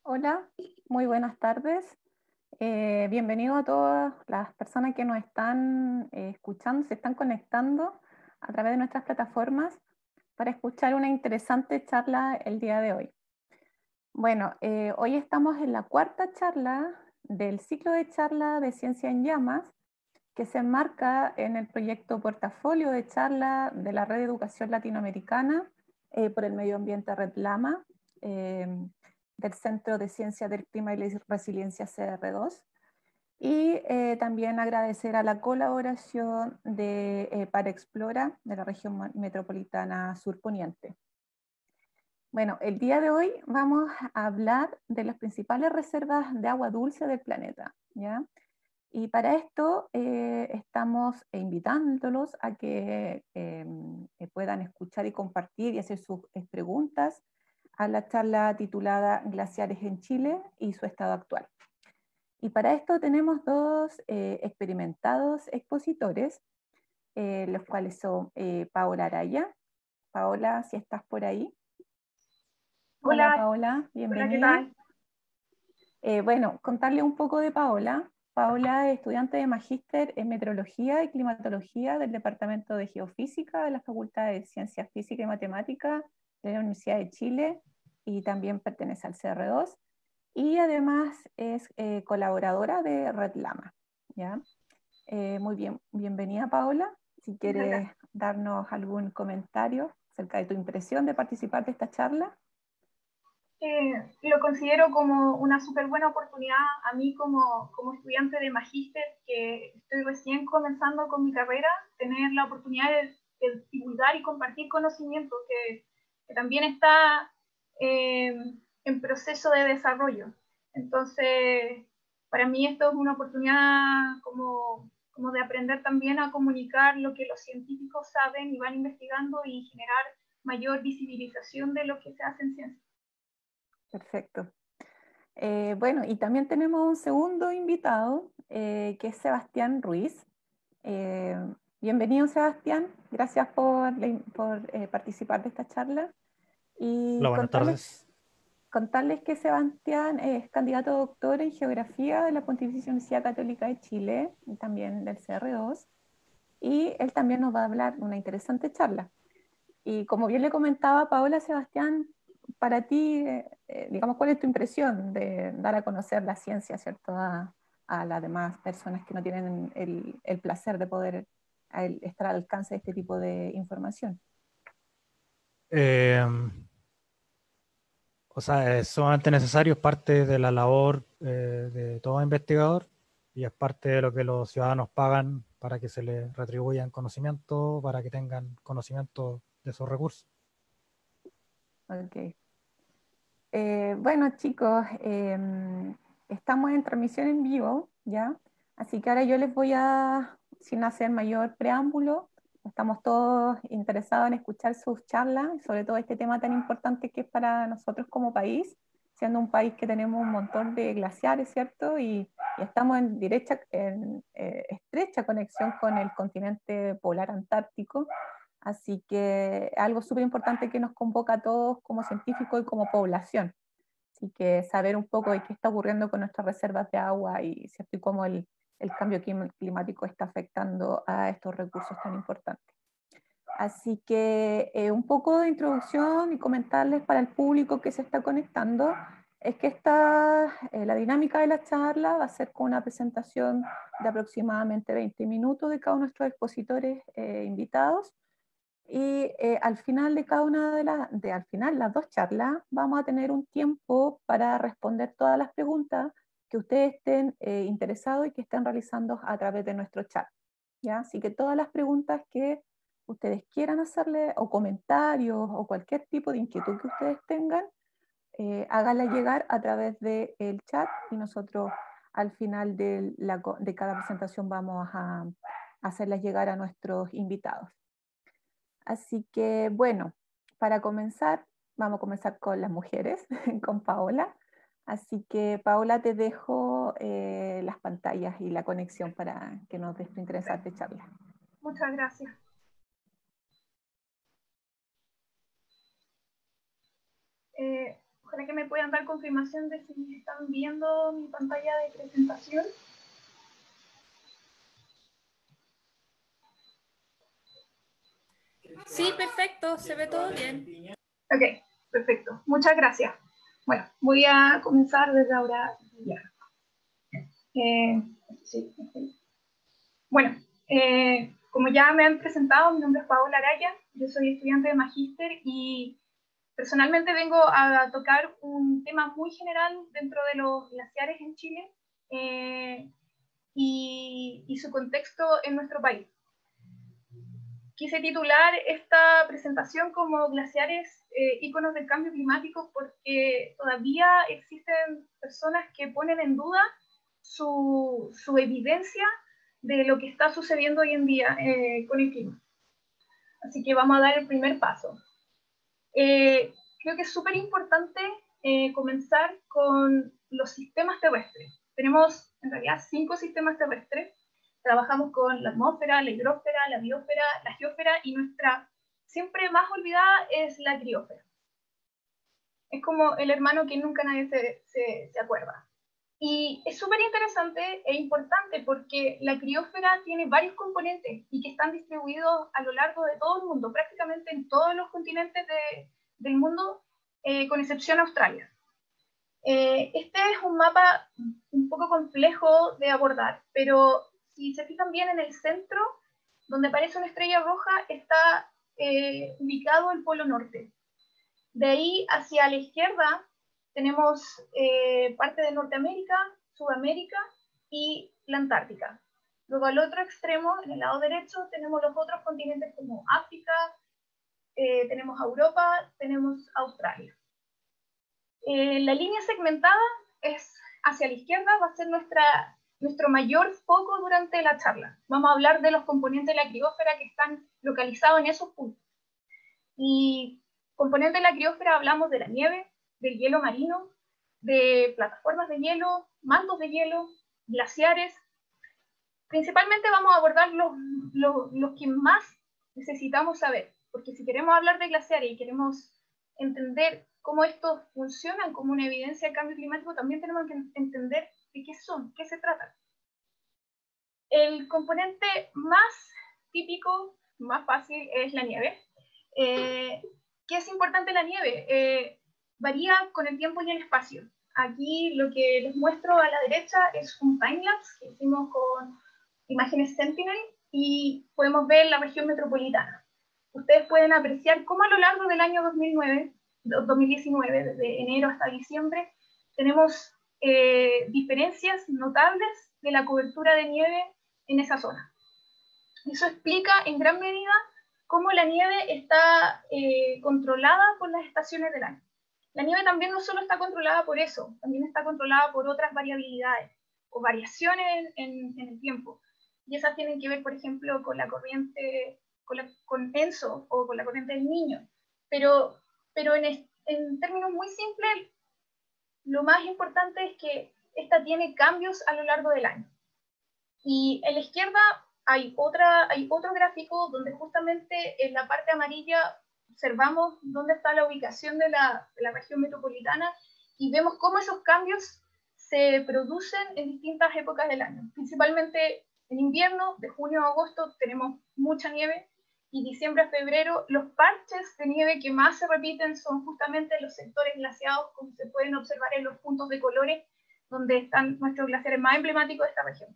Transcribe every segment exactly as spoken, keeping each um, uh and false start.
Hola, muy buenas tardes. Eh, bienvenido a todas las personas que nos están eh, escuchando, se están conectando a través de nuestras plataformas para escuchar una interesante charla el día de hoy. Bueno, eh, hoy estamos en la cuarta charla del ciclo de charla de Ciencia en Llamas, que se enmarca en el proyecto Portafolio de Charla de la Red de Educación Latinoamericana eh, por el Medio Ambiente Red Lama, eh, del Centro de Ciencias del Clima y la Resiliencia C R dos. Y eh, también agradecer a la colaboración de eh, Parexplora de la región metropolitana Sur Poniente. Bueno, el día de hoy vamos a hablar de las principales reservas de agua dulce del planeta, ¿ya? Y para esto eh, estamos invitándolos a que eh, puedan escuchar y compartir y hacer sus eh, preguntas a la charla titulada Glaciares en Chile y su estado actual. Y para esto tenemos dos eh, experimentados expositores, eh, los cuales son eh, Paola Araya. Paola, si estás por ahí. Hola, Hola, Paola, hola, ¿qué bienvenida. tal? Eh, bueno, contarle un poco de Paola. Paola es estudiante de magíster en Meteorología y Climatología del Departamento de Geofísica de la Facultad de Ciencias Físicas y Matemáticas de la Universidad de Chile y también pertenece al C R dos. Y además es eh, colaboradora de Red Lama, ¿ya? Eh, muy bien, bienvenida Paola. Si Muchas quieres gracias. darnos algún comentario acerca de tu impresión de participar de esta charla. Eh, lo considero como una súper buena oportunidad a mí como, como estudiante de magíster, que estoy recién comenzando con mi carrera, tener la oportunidad de, de divulgar y compartir conocimiento que, que también está eh, en proceso de desarrollo. Entonces, para mí esto es una oportunidad como, como de aprender también a comunicar lo que los científicos saben y van investigando y generar mayor visibilización de lo que se hace en ciencia. Perfecto. Eh, bueno, y también tenemos un segundo invitado, eh, que es Sebastián Ruiz. Eh, Bienvenido, Sebastián. Gracias por, por eh, participar de esta charla. Hola, Y buenas contarles, tardes. contarles que Sebastián es candidato a doctor en Geografía de la Pontificia Universidad Católica de Chile y también del C R dos. Y él también nos va a hablar de una interesante charla. Y como bien le comentaba Paola, Sebastián, para ti, eh, eh, digamos, ¿cuál es tu impresión de dar a conocer la ciencia, ¿cierto?, a, a las demás personas que no tienen el, el placer de poder el, estar al alcance de este tipo de información? Eh, o sea, es sumamente necesario, es parte de la labor eh, de todo investigador y es parte de lo que los ciudadanos pagan para que se les retribuyan conocimiento, para que tengan conocimiento de esos recursos. Ok. Eh, bueno, chicos, eh, estamos en transmisión en vivo, ¿ya? Así que ahora yo les voy a, sin hacer mayor preámbulo, estamos todos interesados en escuchar sus charlas, sobre todo este tema tan importante que es para nosotros como país, siendo un país que tenemos un montón de glaciares, ¿cierto? Y, y estamos en, derecha, en eh, estrecha conexión con el continente polar antártico. Así que algo súper importante que nos convoca a todos como científicos y como población. Así que saber un poco de qué está ocurriendo con nuestras reservas de agua y, ¿cierto?, y cómo el, el cambio climático está afectando a estos recursos tan importantes. Así que eh, un poco de introducción y comentarles para el público que se está conectando es que esta, eh, la dinámica de la charla va a ser con una presentación de aproximadamente veinte minutos de cada uno de nuestros expositores eh, invitados. Y eh, al final de cada una de las, de al final las dos charlas, vamos a tener un tiempo para responder todas las preguntas que ustedes estén eh, interesados y que estén realizando a través de nuestro chat, ¿ya? Así que todas las preguntas que ustedes quieran hacerle, o comentarios, o cualquier tipo de inquietud que ustedes tengan, eh, háganla llegar a través del chat y nosotros al final de, la, de cada presentación vamos a, a hacerlas llegar a nuestros invitados. Así que, bueno, para comenzar, vamos a comenzar con las mujeres, con Paola. Así que, Paola, te dejo eh, las pantallas y la conexión para que nos des tu interesante charla. Muchas gracias. Eh, Ojalá que me puedan dar confirmación de si están viendo mi pantalla de presentación. Sí, perfecto, se ve todo bien. Ok, perfecto. Muchas gracias. Bueno, voy a comenzar desde ahora ya. Eh, sí, sí. Bueno, eh, como ya me han presentado, mi nombre es Paola Araya, yo soy estudiante de Magíster y personalmente vengo a tocar un tema muy general dentro de los glaciares en Chile eh, y, y su contexto en nuestro país. Quise titular esta presentación como Glaciares, eh, íconos del cambio climático, porque todavía existen personas que ponen en duda su, su evidencia de lo que está sucediendo hoy en día eh, con el clima. Así que vamos a dar el primer paso. Eh, creo que es súper importante eh, comenzar con los sistemas terrestres. Tenemos en realidad cinco sistemas terrestres. Trabajamos con la atmósfera, la hidrosfera, la biosfera, la geósfera y nuestra siempre más olvidada es la criósfera. Es como el hermano que nunca nadie se, se, se acuerda. Y es súper interesante e importante porque la criósfera tiene varios componentes y que están distribuidos a lo largo de todo el mundo, prácticamente en todos los continentes de, del mundo, eh, con excepción de Australia. Eh, este es un mapa un poco complejo de abordar, pero si se fijan bien en el centro, donde aparece una estrella roja, está eh, ubicado el Polo Norte. De ahí hacia la izquierda tenemos eh, parte de Norteamérica, Sudamérica y la Antártica. Luego al otro extremo, en el lado derecho, tenemos los otros continentes como África, eh, tenemos Europa, tenemos Australia. Eh, la línea segmentada es hacia la izquierda, va a ser nuestra, nuestro mayor foco durante la charla. Vamos a hablar de los componentes de la criósfera que están localizados en esos puntos. Y componentes de la criósfera hablamos de la nieve, del hielo marino, de plataformas de hielo, mantos de hielo, glaciares. Principalmente vamos a abordar los, los, los que más necesitamos saber, porque si queremos hablar de glaciares y queremos entender cómo estos funcionan como una evidencia del cambio climático, también tenemos que entender de qué son, qué se trata. El componente más típico, más fácil, es la nieve. Eh, ¿Qué es importante la nieve? Eh, varía con el tiempo y el espacio. Aquí lo que les muestro a la derecha es un timelapse que hicimos con imágenes Sentinel y podemos ver la región metropolitana. Ustedes pueden apreciar cómo a lo largo del año dos mil nueve, dos mil diecinueve, desde enero hasta diciembre, tenemos eh, diferencias notables de la cobertura de nieve en esa zona. Eso explica en gran medida cómo la nieve está eh, controlada por las estaciones del año. La nieve también no solo está controlada por eso, también está controlada por otras variabilidades o variaciones en, en el tiempo. Y esas tienen que ver, por ejemplo, con la corriente, con, la, con ENSO o con la corriente del Niño. Pero, pero en, en términos muy simples, lo más importante es que esta tiene cambios a lo largo del año. Y en la izquierda hay, otra, hay otro gráfico donde justamente en la parte amarilla observamos dónde está la ubicación de la, de la región metropolitana y vemos cómo esos cambios se producen en distintas épocas del año. Principalmente en invierno, de junio a agosto, tenemos mucha nieve y diciembre a febrero los parches de nieve que más se repiten son justamente los sectores glaciados, como se pueden observar en los puntos de colores donde están nuestros glaciares más emblemáticos de esta región.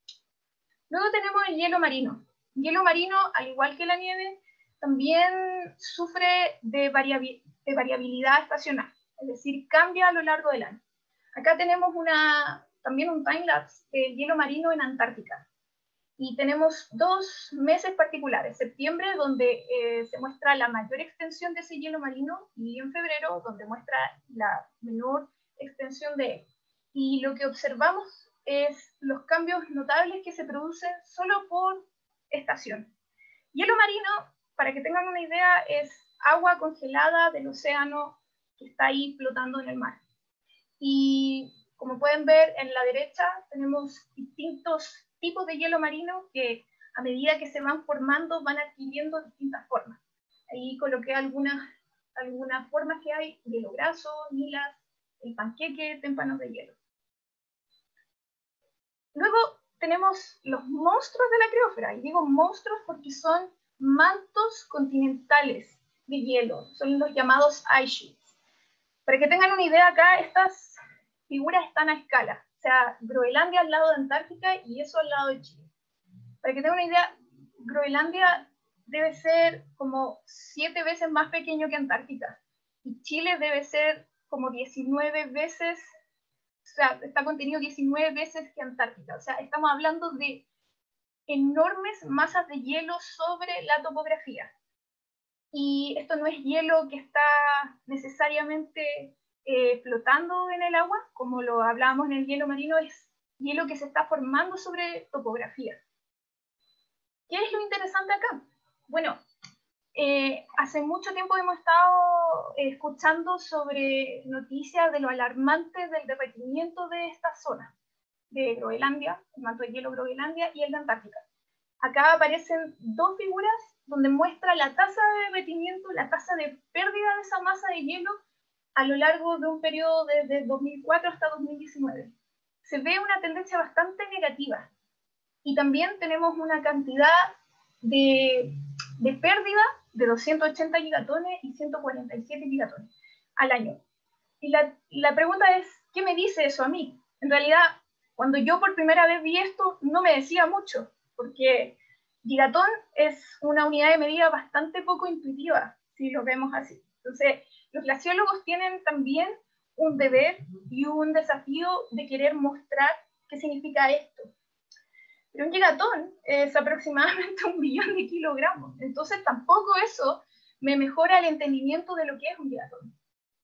Luego tenemos el hielo marino. El hielo marino, al igual que la nieve, también sufre de, variabil de variabilidad estacional, es decir, cambia a lo largo del año. Acá tenemos una, también un timelapse del hielo marino en Antártica. Y tenemos dos meses particulares, septiembre, donde eh, se muestra la mayor extensión de ese hielo marino, y en febrero, donde muestra la menor extensión de él. Y lo que observamos es los cambios notables que se producen solo por estación. Hielo marino, para que tengan una idea, es agua congelada del océano que está ahí flotando en el mar. Y como pueden ver en la derecha tenemos distintos tipos de hielo marino que a medida que se van formando van adquiriendo distintas formas. Ahí coloqué algunas algunas formas que hay, hielo graso, nilas, el panqueque, témpanos de hielo. Luego tenemos los monstruos de la criósfera, y digo monstruos porque son mantos continentales de hielo, son los llamados ice sheets. Para que tengan una idea acá, estas figuras están a escala, o sea, Groenlandia al lado de Antártica y eso al lado de Chile. Para que tengan una idea, Groenlandia debe ser como siete veces más pequeño que Antártica, y Chile debe ser como diecinueve veces, o sea, está contenido diecinueve veces que Antártica. O sea, estamos hablando de enormes masas de hielo sobre la topografía. Y esto no es hielo que está necesariamente eh, flotando en el agua, como lo hablábamos en el hielo marino, es hielo que se está formando sobre topografía. ¿Qué es lo interesante acá? Bueno, eh, hace mucho tiempo hemos estado eh, escuchando sobre noticias de lo alarmante del derretimiento de esta zona, de Groenlandia, el manto de hielo Groenlandia y el de Antártica. Acá aparecen dos figuras donde muestra la tasa de derretimiento, la tasa de pérdida de esa masa de hielo a lo largo de un periodo desde dos mil cuatro hasta dos mil diecinueve. Se ve una tendencia bastante negativa. Y también tenemos una cantidad de, de pérdida de doscientos ochenta gigatones y ciento cuarenta y siete gigatones al año. Y la, la pregunta es, ¿qué me dice eso a mí? En realidad, cuando yo por primera vez vi esto, no me decía mucho, porque gigatón es una unidad de medida bastante poco intuitiva, si lo vemos así. Entonces, los glaciólogos tienen también un deber y un desafío de querer mostrar qué significa esto. Pero un gigatón es aproximadamente un billón de kilogramos, entonces tampoco eso me mejora el entendimiento de lo que es un gigatón.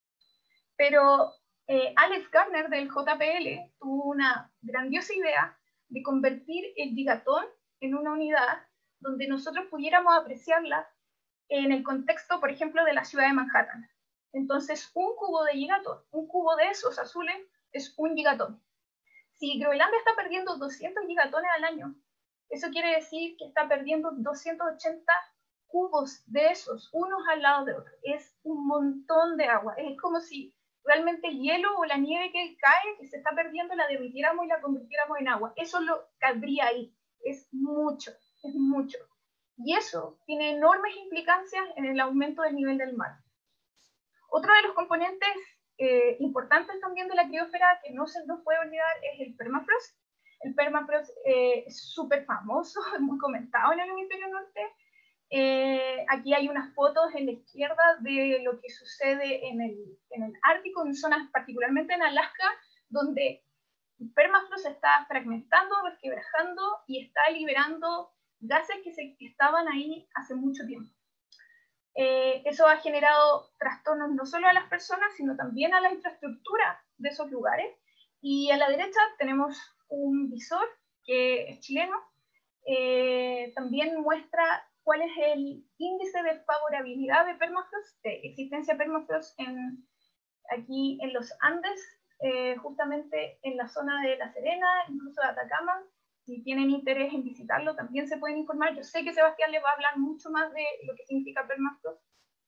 Pero eh, Alex Gardner del J P L tuvo una grandiosa idea de convertir el gigatón en una unidad donde nosotros pudiéramos apreciarla en el contexto, por ejemplo, de la ciudad de Manhattan. Entonces, un cubo de gigatón, un cubo de esos azules, es un gigatón. Si Groenlandia está perdiendo doscientos gigatones al año, eso quiere decir que está perdiendo doscientos ochenta cubos de esos, unos al lado de otros. Es un montón de agua. Es como si realmente el hielo o la nieve que cae, que se está perdiendo, la derritiéramos y la convirtiéramos en agua. Eso lo cabría ahí. Es mucho, es mucho. Y eso tiene enormes implicancias en el aumento del nivel del mar. Otro de los componentes eh, importantes también de la criósfera que no se nos puede olvidar es el permafrost. El permafrost eh, es súper famoso, es muy comentado en el hemisferio norte. Eh, aquí hay unas fotos en la izquierda de lo que sucede en el, en el Ártico, en zonas particularmente en Alaska, donde el permafrost se está fragmentando, resquebrajando y está liberando gases que, se, que estaban ahí hace mucho tiempo. Eh, eso ha generado trastornos no solo a las personas, sino también a la infraestructura de esos lugares. Y a la derecha tenemos un visor que es chileno. Eh, también muestra cuál es el índice de favorabilidad de permafrost, de existencia de permafrost en, aquí en los Andes, eh, justamente en la zona de La Serena, incluso de Atacama. Si tienen interés en visitarlo, también se pueden informar. Yo sé que Sebastián les va a hablar mucho más de lo que significa permafrost.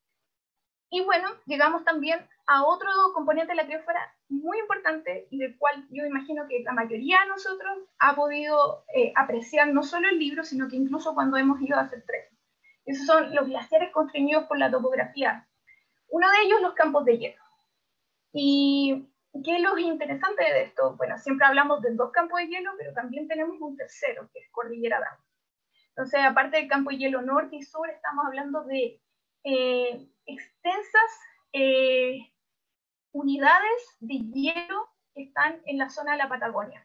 Y bueno, llegamos también a otro componente de la criósfera muy importante y del cual yo imagino que la mayoría de nosotros ha podido eh, apreciar no solo el libro, sino que incluso cuando hemos ido a hacer trekking. Esos son los glaciares constreñidos por la topografía. Uno de ellos, los campos de hielo. Y ¿qué es lo interesante de esto? Bueno, siempre hablamos de dos campos de hielo, pero también tenemos un tercero, que es Cordillera Down. Entonces, aparte del campo de hielo norte y sur, estamos hablando de eh, extensas eh, unidades de hielo que están en la zona de la Patagonia.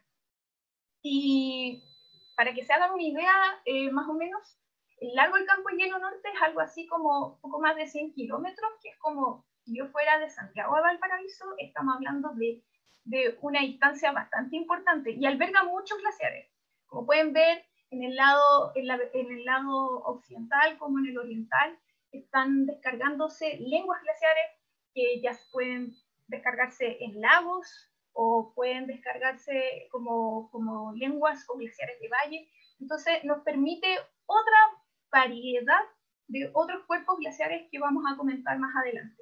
Y para que se hagan una idea, eh, más o menos, el largo del campo de hielo norte es algo así como poco más de cien kilómetros, que es como si yo fuera de Santiago a Valparaíso, estamos hablando de, de una distancia bastante importante y alberga muchos glaciares. Como pueden ver, en el lado, en la, en el lado occidental como en el oriental, están descargándose lenguas glaciares que ya pueden descargarse en lagos o pueden descargarse como, como lenguas o glaciares de valle. Entonces nos permite otra variedad de otros cuerpos glaciares que vamos a comentar más adelante.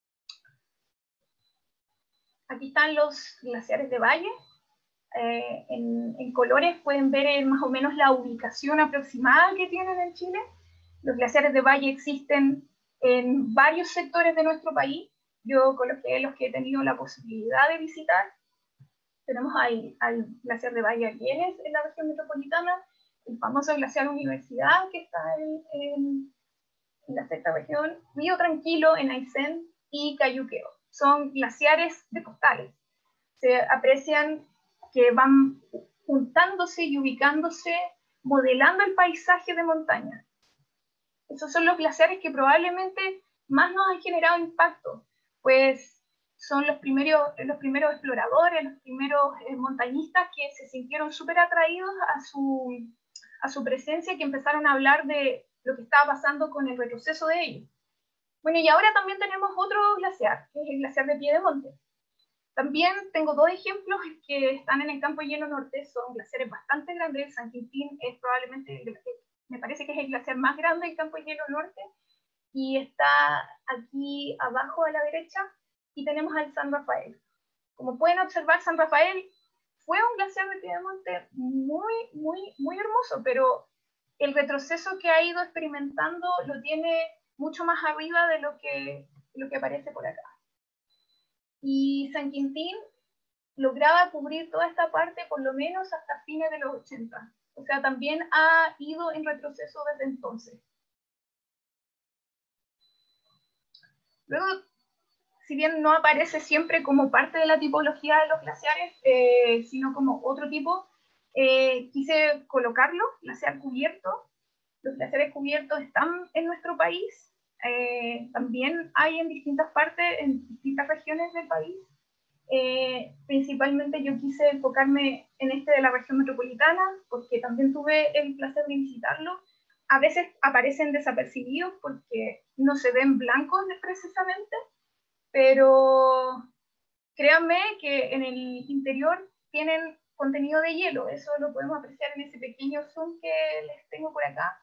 Aquí están los glaciares de valle. Eh, en, en colores pueden ver eh, más o menos la ubicación aproximada que tienen en Chile. Los glaciares de valle existen en varios sectores de nuestro país. Yo coloqué los que he tenido la posibilidad de visitar. Tenemos ahí al glaciar de Valle Arguienes en la región metropolitana, el famoso glaciar Universidad que está en, en, en la sexta región, Río Tranquilo en Aysén y Cayuqueo. Son glaciares de costales. Se aprecian que van juntándose y ubicándose, modelando el paisaje de montaña. Esos son los glaciares que probablemente más nos han generado impacto, pues son los primeros, los primeros exploradores, los primeros eh, montañistas que se sintieron súper atraídos a su, a su presencia y que empezaron a hablar de lo que estaba pasando con el retroceso de ellos. Bueno, y ahora también tenemos otro glaciar, que es el glaciar de Piedemonte. También tengo dos ejemplos que están en el Campo Hielo Norte, son glaciares bastante grandes. El San Quintín es probablemente, el, me parece que es el glaciar más grande del Campo Hielo Norte, y está aquí abajo a la derecha, y tenemos al San Rafael. Como pueden observar, San Rafael fue un glaciar de Piedemonte muy, muy, muy hermoso, pero el retroceso que ha ido experimentando lo tiene mucho más arriba de lo que, de lo que aparece por acá. Y San Quintín lograba cubrir toda esta parte por lo menos hasta fines de los ochenta. O sea, también ha ido en retroceso desde entonces. Luego, si bien no aparece siempre como parte de la tipología de los glaciares, eh, sino como otro tipo, eh, quise colocarlo, glaciar cubierto. Los glaciares cubiertos están en nuestro país, eh, también hay en distintas partes, en distintas regiones del país. Eh, principalmente yo quise enfocarme en este de la región metropolitana, porque también tuve el placer de visitarlo. A veces aparecen desapercibidos porque no se ven blancos precisamente, pero créanme que en el interior tienen contenido de hielo. Eso lo podemos apreciar en ese pequeño zoom que les tengo por acá.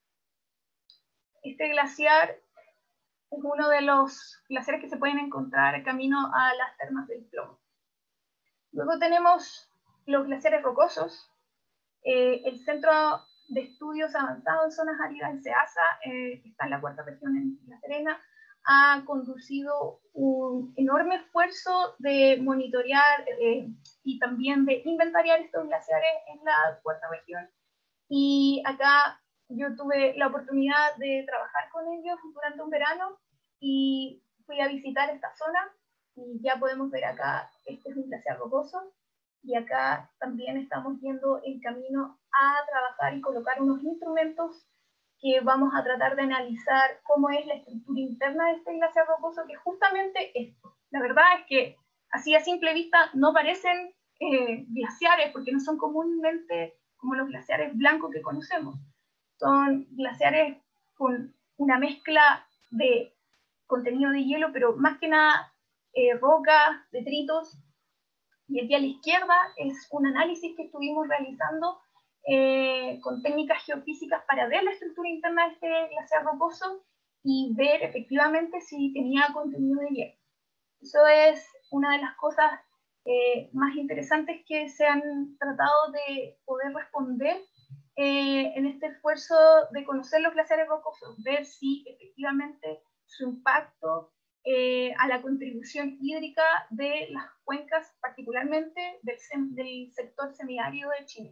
Este glaciar es uno de los glaciares que se pueden encontrar camino a las termas del Plomo. Luego tenemos los glaciares rocosos. Eh, el Centro de Estudios Avanzados en Zonas Áridas, el CEAZA, eh, que está en la cuarta región en La Serena, ha conducido un enorme esfuerzo de monitorear eh, y también de inventariar estos glaciares en la cuarta región. Y acá yo tuve la oportunidad de trabajar con ellos durante un verano y fui a visitar esta zona, y ya podemos ver acá, este es un glaciar rocoso, y acá también estamos viendo el camino a trabajar y colocar unos instrumentos que vamos a tratar de analizar cómo es la estructura interna de este glaciar rocoso, que es justamente esto. La verdad es que así a simple vista no parecen eh, glaciares, porque no son comúnmente como los glaciares blancos que conocemos. Son glaciares con una mezcla de contenido de hielo, pero más que nada eh, rocas, detritos. Y aquí a la izquierda es un análisis que estuvimos realizando eh, con técnicas geofísicas para ver la estructura interna de este glaciar rocoso y ver efectivamente si tenía contenido de hielo. Eso es una de las cosas eh, más interesantes que se han tratado de poder responder eh, en este esfuerzo de conocer los glaciares rocosos, ver si efectivamente su impacto eh, a la contribución hídrica de las cuencas, particularmente del, del sector semiárido de Chile.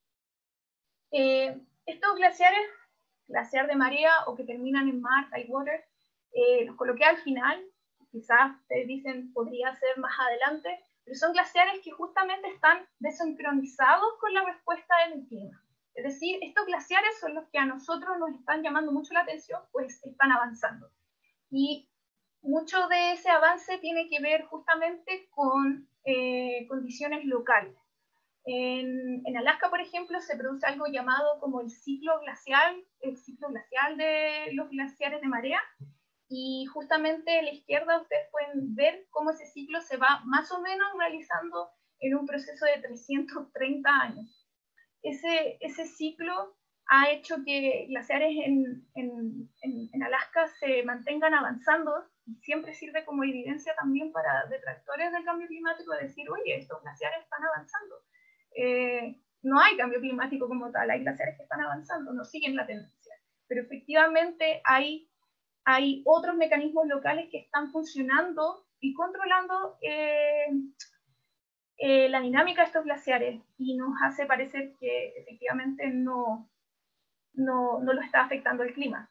Eh, estos glaciares, glaciar de marea o que terminan en mar, tidewater, eh, los coloqué al final. Quizás ustedes dicen podría ser más adelante, pero son glaciares que justamente están desincronizados con la respuesta del clima. Es decir, estos glaciares son los que a nosotros nos están llamando mucho la atención, pues están avanzando. Y mucho de ese avance tiene que ver justamente con eh, condiciones locales. En, en Alaska, por ejemplo, se produce algo llamado como el ciclo glacial, el ciclo glacial de los glaciares de marea, y justamente a la izquierda ustedes pueden ver cómo ese ciclo se va más o menos realizando en un proceso de trescientos treinta años. Ese, ese ciclo ha hecho que glaciares en, en, en, en Alaska se mantengan avanzando, y siempre sirve como evidencia también para detractores del cambio climático de decir, oye, estos glaciares están avanzando. Eh, no hay cambio climático como tal, hay glaciares que están avanzando, no siguen la tendencia. Pero efectivamente hay, hay otros mecanismos locales que están funcionando y controlando eh, eh, la dinámica de estos glaciares, y nos hace parecer que efectivamente no, no, no lo está afectando el clima.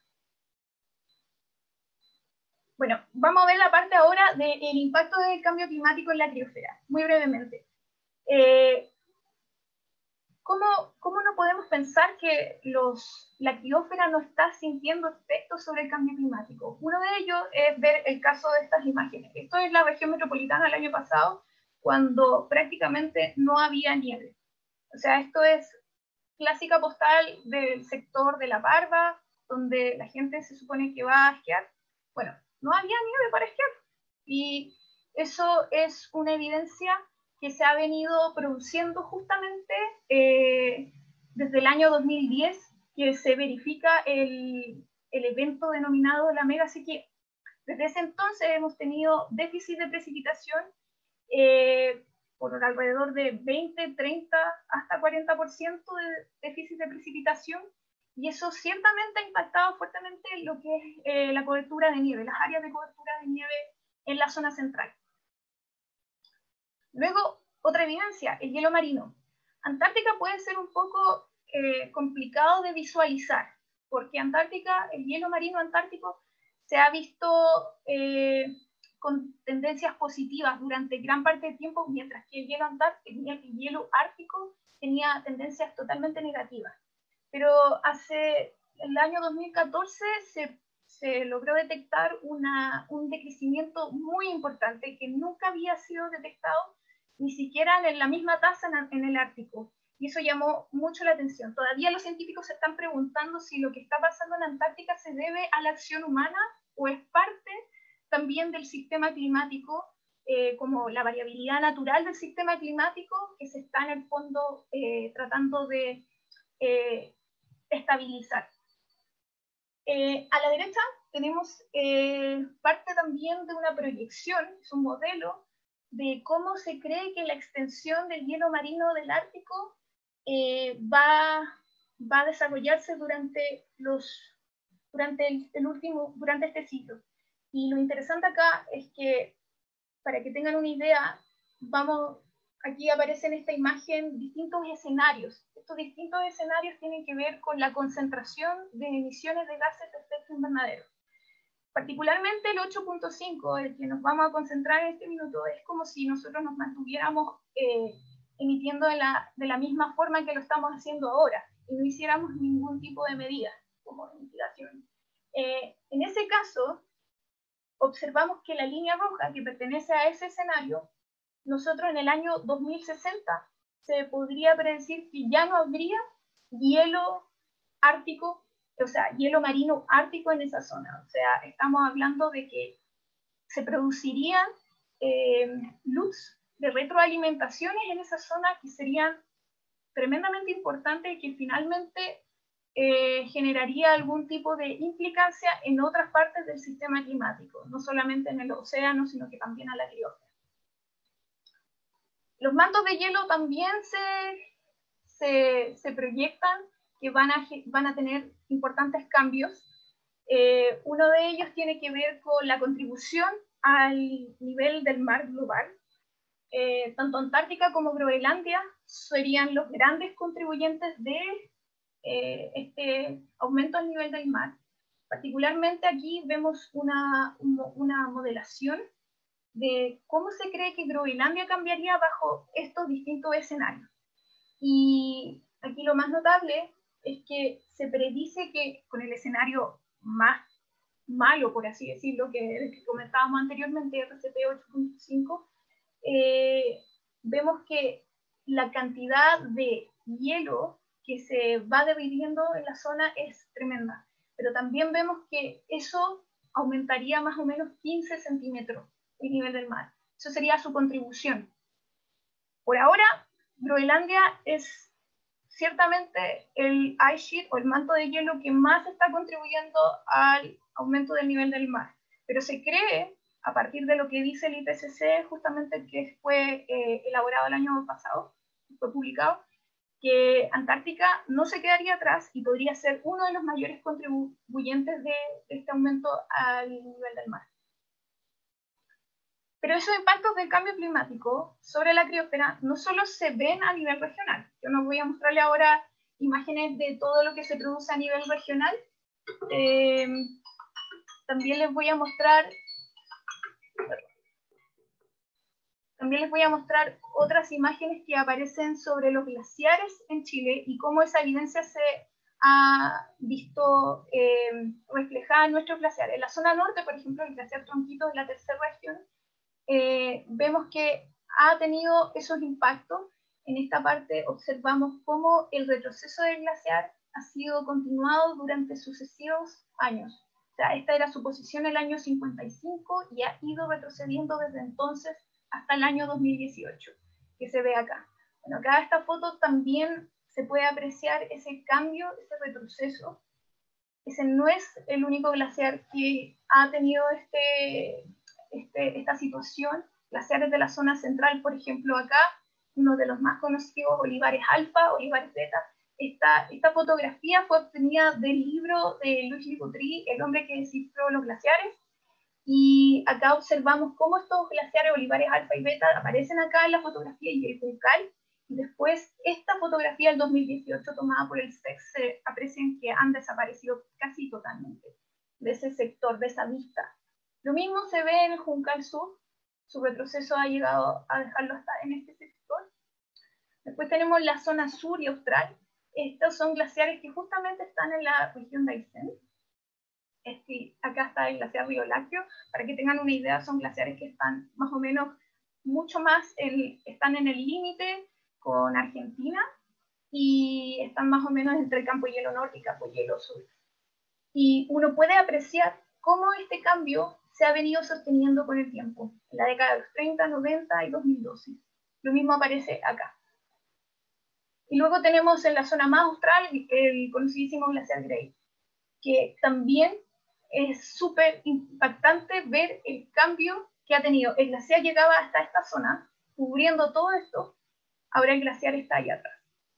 Bueno, vamos a ver la parte ahora del impacto del cambio climático en la criosfera, muy brevemente. Eh, ¿cómo, ¿Cómo no podemos pensar que los, la criosfera no está sintiendo efectos sobre el cambio climático? Uno de ellos es ver el caso de estas imágenes. Esto es la región metropolitana el año pasado, cuando prácticamente no había nieve. O sea, esto es clásica postal del sector de La Barba, donde la gente se supone que va a esquiar. Bueno, no había nieve para esquiar. Y eso es una evidencia que se ha venido produciendo justamente eh, desde el año dos mil diez, que se verifica el, el evento denominado la mega sequía. Desde ese entonces hemos tenido déficit de precipitación eh, por alrededor de veinte, treinta, hasta cuarenta por ciento de déficit de precipitación, y eso ciertamente ha impactado fuertemente lo que es eh, la cobertura de nieve, las áreas de cobertura de nieve en la zona central. Luego, otra evidencia, el hielo marino. Antártica puede ser un poco eh, complicado de visualizar, porque Antártica, el hielo marino antártico, se ha visto eh, con tendencias positivas durante gran parte del tiempo, mientras que el hielo, antártico, el hielo ártico tenía tendencias totalmente negativas. Pero hace el año dos mil catorce se, se logró detectar una, un decrecimiento muy importante que nunca había sido detectado ni siquiera en la misma tasa en, en el Ártico. Y eso llamó mucho la atención. Todavía los científicos se están preguntando si lo que está pasando en Antártica se debe a la acción humana o es parte también del sistema climático, eh, como la variabilidad natural del sistema climático que se está en el fondo eh, tratando de eh, estabilizar. Eh, a la derecha tenemos eh, parte también de una proyección, es un modelo de cómo se cree que la extensión del hielo marino del Ártico eh, va, va a desarrollarse durante, los, durante, el, el último, durante este siglo. Y lo interesante acá es que, para que tengan una idea, vamos, aquí aparece en esta imagen distintos escenarios. Estos distintos escenarios tienen que ver con la concentración de emisiones de gases de efecto invernadero. Particularmente el ocho punto cinco, el que nos vamos a concentrar en este minuto, es como si nosotros nos mantuviéramos eh, emitiendo de la, de la misma forma que lo estamos haciendo ahora y no hiciéramos ningún tipo de medida como de mitigación. Eh, en ese caso, observamos que la línea roja que pertenece a ese escenario, nosotros en el año dos mil sesenta se podría predecir que ya no habría hielo ártico, o sea, hielo marino ártico en esa zona. O sea, estamos hablando de que se producirían eh, loops de retroalimentaciones en esa zona que serían tremendamente importantes y que finalmente eh, generaría algún tipo de implicancia en otras partes del sistema climático, no solamente en el océano, sino que también a la criosfera. Los mantos de hielo también se, se, se proyectan que van a, van a tener importantes cambios. Eh, uno de ellos tiene que ver con la contribución al nivel del mar global. Eh, tanto Antártica como Groenlandia serían los grandes contribuyentes de eh, este aumento al nivel del mar. Particularmente aquí vemos una, una modelación de cómo se cree que Groenlandia cambiaría bajo estos distintos escenarios. Y aquí lo más notable es que se predice que con el escenario más malo, por así decirlo, que, que comentábamos anteriormente, R C P ocho punto cinco, eh, vemos que la cantidad de hielo que se va derritiendo en la zona es tremenda. Pero también vemos que eso aumentaría más o menos quince centímetros el nivel del mar. Eso sería su contribución. Por ahora, Groenlandia es ciertamente el ice sheet o el manto de hielo que más está contribuyendo al aumento del nivel del mar. Pero se cree, a partir de lo que dice el I P C C, justamente que fue eh, elaborado el año pasado, fue publicado, que Antártica no se quedaría atrás y podría ser uno de los mayores contribuyentes de, de este aumento al nivel del mar. Pero esos impactos del cambio climático sobre la criosfera no solo se ven a nivel regional. Yo no voy a mostrarle ahora imágenes de todo lo que se produce a nivel regional. Eh, también les voy a mostrar también les voy a mostrar otras imágenes que aparecen sobre los glaciares en Chile y cómo esa evidencia se ha visto eh, reflejada en nuestros glaciares. En la zona norte, por ejemplo, el glaciar Tronquito de la tercera región, eh, vemos que ha tenido esos impactos. En esta parte observamos cómo el retroceso del glaciar ha sido continuado durante sucesivos años. O sea, esta era su posición en el año cincuenta y cinco y ha ido retrocediendo desde entonces hasta el año dos mil dieciocho, que se ve acá. Bueno, acá esta foto también se puede apreciar ese cambio, ese retroceso. Ese no es el único glaciar que ha tenido este, este, esta situación. Glaciares de la zona central, por ejemplo, acá, uno de los más conocidos, Olivares Alfa, Olivares Beta. Esta, esta fotografía fue obtenida del libro de Luis Liputri, El hombre que descifró los glaciares. Y acá observamos cómo estos glaciares Olivares Alfa y Beta aparecen acá en la fotografía y el Juncal. Y después esta fotografía del dos mil dieciocho tomada por el S E C se aprecian que han desaparecido casi totalmente de ese sector, de esa vista. Lo mismo se ve en el Juncal Sur, su retroceso ha llegado a dejarlo hasta en este sector. Después tenemos la zona sur y austral. Estos son glaciares que justamente están en la región de Aysén. Este, acá está el glaciar Río Lácteo, para que tengan una idea, son glaciares que están más o menos mucho más, el, están en el límite con Argentina y están más o menos entre el campo hielo norte y campo hielo sur. Y uno puede apreciar cómo este cambio se ha venido sosteniendo con el tiempo, en la década de los treinta, noventa y dos mil doce. Lo mismo aparece acá. Y luego tenemos en la zona más austral el conocidísimo glaciar Grey, que también es súper impactante ver el cambio que ha tenido. El glaciar llegaba hasta esta zona, cubriendo todo esto, ahora el glaciar está allá atrás.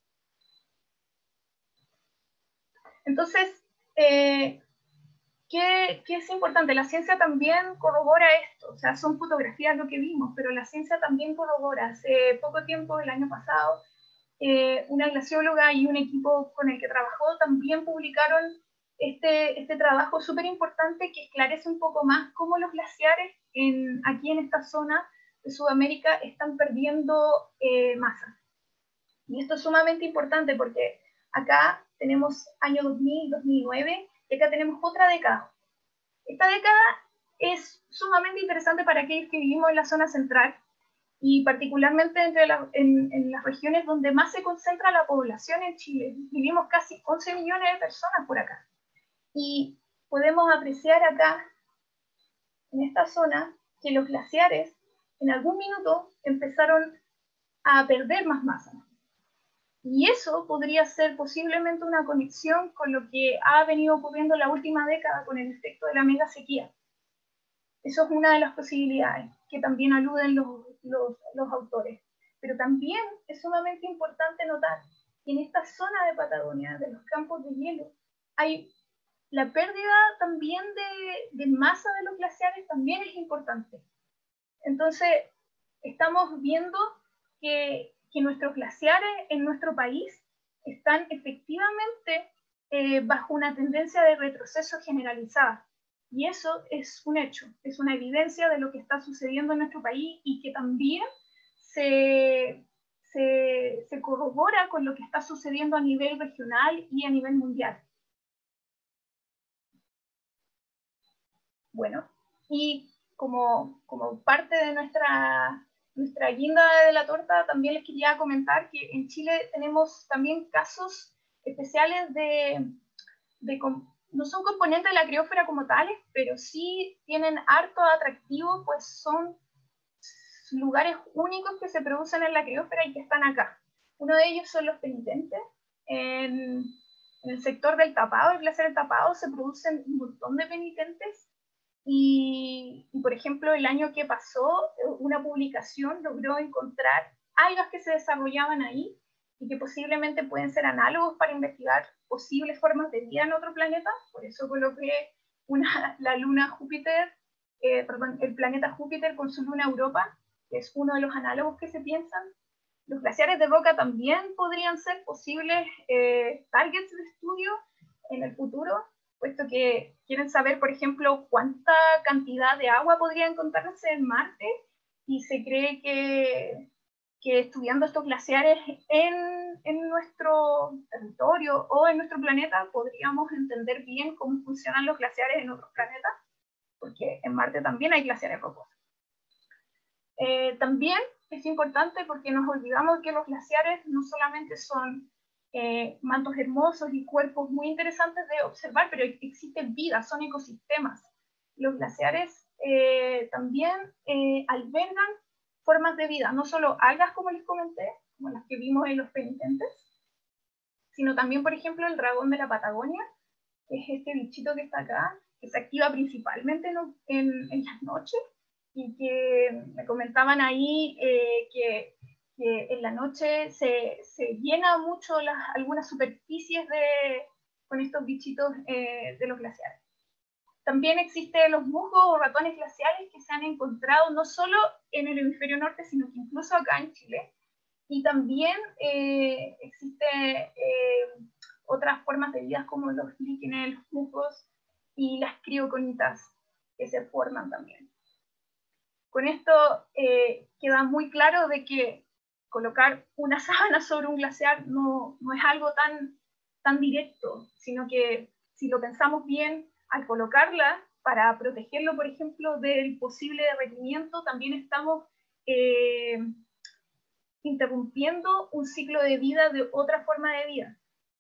Entonces, eh, ¿qué, ¿qué es importante? La ciencia también corrobora esto, o sea, son fotografías lo que vimos, pero la ciencia también corrobora. Hace poco tiempo, el año pasado, eh, una glacióloga y un equipo con el que trabajó también publicaron Este, este trabajo súper importante que esclarece un poco más cómo los glaciares en, aquí en esta zona de Sudamérica están perdiendo eh, masa. Y esto es sumamente importante porque acá tenemos año dos mil, dos mil nueve, y acá tenemos otra década. Esta década es sumamente interesante para aquellos que vivimos en la zona central y particularmente entre la, en, en las regiones donde más se concentra la población en Chile. Vivimos casi once millones de personas por acá. Y podemos apreciar acá, en esta zona, que los glaciares en algún minuto empezaron a perder más masa. Y eso podría ser posiblemente una conexión con lo que ha venido ocurriendo en la última década con el efecto de la mega sequía. Eso es una de las posibilidades que también aluden los, los, los autores. Pero también es sumamente importante notar que en esta zona de Patagonia, de los campos de hielo, hay la pérdida también de, de masa de los glaciares también es importante. Entonces, estamos viendo que, que nuestros glaciares en nuestro país están efectivamente eh, bajo una tendencia de retroceso generalizada. Y eso es un hecho, es una evidencia de lo que está sucediendo en nuestro país y que también se, se, se corrobora con lo que está sucediendo a nivel regional y a nivel mundial. Bueno, y como, como parte de nuestra, nuestra guinda de la torta, también les quería comentar que en Chile tenemos también casos especiales de, de no son componentes de la criósfera como tales, pero sí tienen harto atractivo, pues son lugares únicos que se producen en la criósfera y que están acá. Uno de ellos son los penitentes. En, en el sector del tapado, el glaciar del tapado, se producen un montón de penitentes y, y, por ejemplo, el año que pasó, una publicación logró encontrar algas que se desarrollaban ahí y que posiblemente pueden ser análogos para investigar posibles formas de vida en otro planeta. Por eso coloqué una, la luna Júpiter, eh, perdón, el planeta Júpiter con su luna Europa, que es uno de los análogos que se piensan. Los glaciares de roca también podrían ser posibles eh, targets de estudio en el futuro, puesto que quieren saber, por ejemplo, cuánta cantidad de agua podría encontrarse en Marte, y se cree que, que estudiando estos glaciares en, en nuestro territorio o en nuestro planeta podríamos entender bien cómo funcionan los glaciares en otros planetas, porque en Marte también hay glaciares rocosos. Eh, también es importante porque nos olvidamos que los glaciares no solamente son eh, mantos hermosos y cuerpos muy interesantes de observar, pero existe vida, son ecosistemas. Los glaciares eh, también eh, albergan formas de vida, no solo algas, como les comenté, como las que vimos en los penitentes, sino también, por ejemplo, el dragón de la Patagonia, que es este bichito que está acá, que se activa principalmente en, en, en las noches, y que me comentaban ahí eh, que, que en la noche se, se llena mucho las, algunas superficies de, con estos bichitos eh, de los glaciares. También existen los musgos o ratones glaciales que se han encontrado no solo en el hemisferio norte, sino que incluso acá en Chile. Y también eh, existen eh, otras formas de vida como los líquenes, los musgos y las crioconitas que se forman también. Con esto eh, queda muy claro de que colocar una sábana sobre un glaciar no, no es algo tan, tan directo, sino que si lo pensamos bien, al colocarla para protegerlo, por ejemplo, del posible derretimiento, también estamos eh, interrumpiendo un ciclo de vida de otra forma de vida.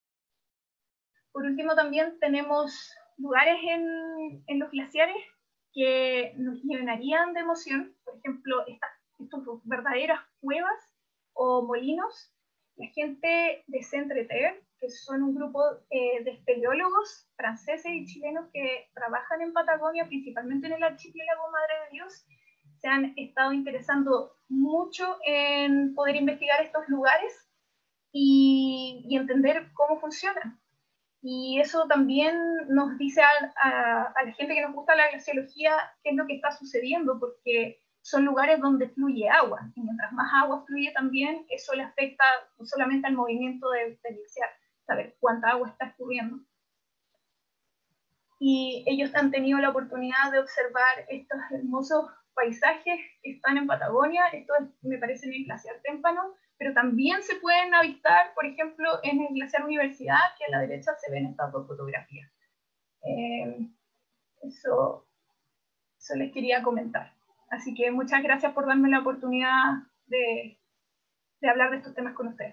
Por último, también tenemos lugares en, en los glaciares que nos llenarían de emoción, por ejemplo, estas, estas verdaderas cuevas o molinos. La gente de Centre-Terre, que son un grupo eh, de espeleólogos franceses y chilenos que trabajan en Patagonia, principalmente en el archipiélago Madre de Dios, se han estado interesando mucho en poder investigar estos lugares y, y entender cómo funcionan. Y eso también nos dice a, a, a la gente que nos gusta la glaciología qué es lo que está sucediendo, porque son lugares donde fluye agua, y mientras más agua fluye también, eso le afecta no solamente al movimiento del de glaciar, saber cuánta agua está escurriendo. Y ellos han tenido la oportunidad de observar estos hermosos paisajes que están en Patagonia. Esto es, me parece en el glaciar Témpano, pero también se pueden avistar, por ejemplo, en el glaciar Universidad, que a la derecha se ven estas dos fotografías. Eh, eso, eso les quería comentar. Así que muchas gracias por darme la oportunidad de, de hablar de estos temas con ustedes.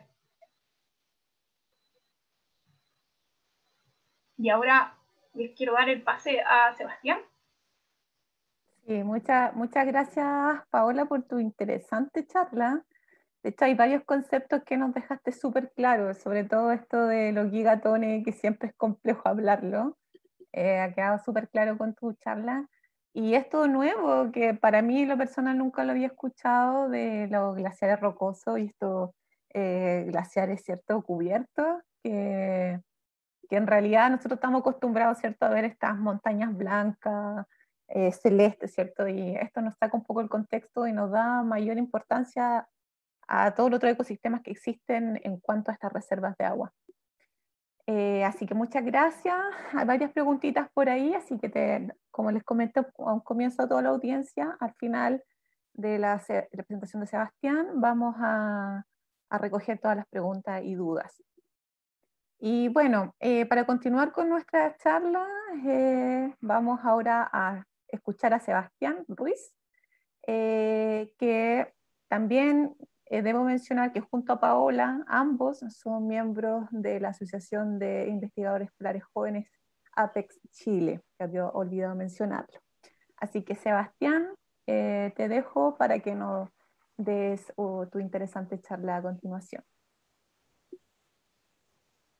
Y ahora les quiero dar el pase a Sebastián. Sí, muchas, muchas gracias, Paola, por tu interesante charla. De hecho, hay varios conceptos que nos dejaste súper claros, sobre todo esto de los gigatones, que siempre es complejo hablarlo. Eh, ha quedado súper claro con tu charla. Y esto nuevo, que para mí, lo personal, nunca lo había escuchado, de los glaciares rocosos y estos eh, glaciares, ¿cierto?, cubiertos, que, que en realidad nosotros estamos acostumbrados, ¿cierto?, a ver estas montañas blancas, eh, celestes, ¿cierto? Y esto nos saca un poco el contexto y nos da mayor importancia a todos los otros ecosistemas que existen en cuanto a estas reservas de agua. Eh, así que muchas gracias. Hay varias preguntitas por ahí, así que te, como les comenté a un comienzo a toda la audiencia, al final de la, de la presentación de Sebastián vamos a, a recoger todas las preguntas y dudas. Y bueno, eh, para continuar con nuestra charla, eh, vamos ahora a escuchar a Sebastián Ruiz, eh, que también eh, debo mencionar que junto a Paola, ambos son miembros de la Asociación de Investigadores Polares Jóvenes APEX Chile, que había olvidado mencionarlo. Así que Sebastián, eh, te dejo para que nos des uh, tu interesante charla a continuación.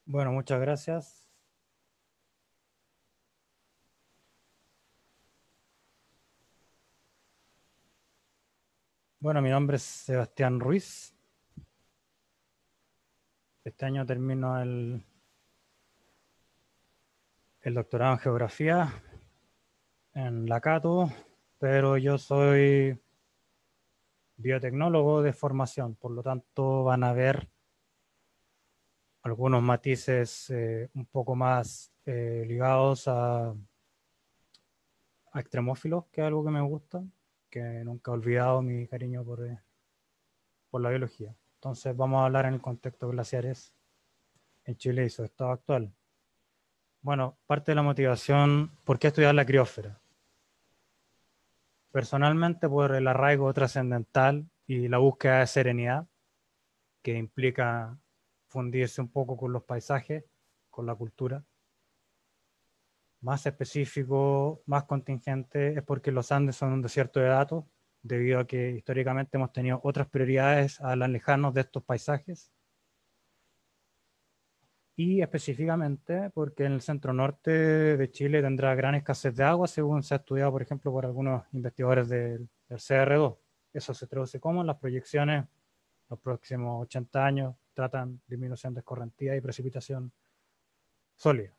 Bueno, muchas gracias. Bueno, mi nombre es Sebastián Ruiz. Este año termino el, el doctorado en geografía en la Cato, pero yo soy biotecnólogo de formación, por lo tanto van a ver algunos matices eh, un poco más eh, ligados a, a extremófilos, que es algo que me gusta, que nunca he olvidado mi cariño por, eh, por la biología. Entonces vamos a hablar en el contexto de glaciares en Chile y su estado actual. Bueno, parte de la motivación, ¿por qué estudiar la criósfera? Personalmente por el arraigo trascendental y la búsqueda de serenidad, que implica fundirse un poco con los paisajes, con la cultura. Más específico, más contingente, es porque los Andes son un desierto de datos, debido a que históricamente hemos tenido otras prioridades al alejarnos de estos paisajes. Y específicamente porque en el centro norte de Chile tendrá gran escasez de agua, según se ha estudiado, por ejemplo, por algunos investigadores del, del C R dos. Eso se traduce como en las proyecciones, los próximos ochenta años tratan disminución de escorrentía y precipitación sólida.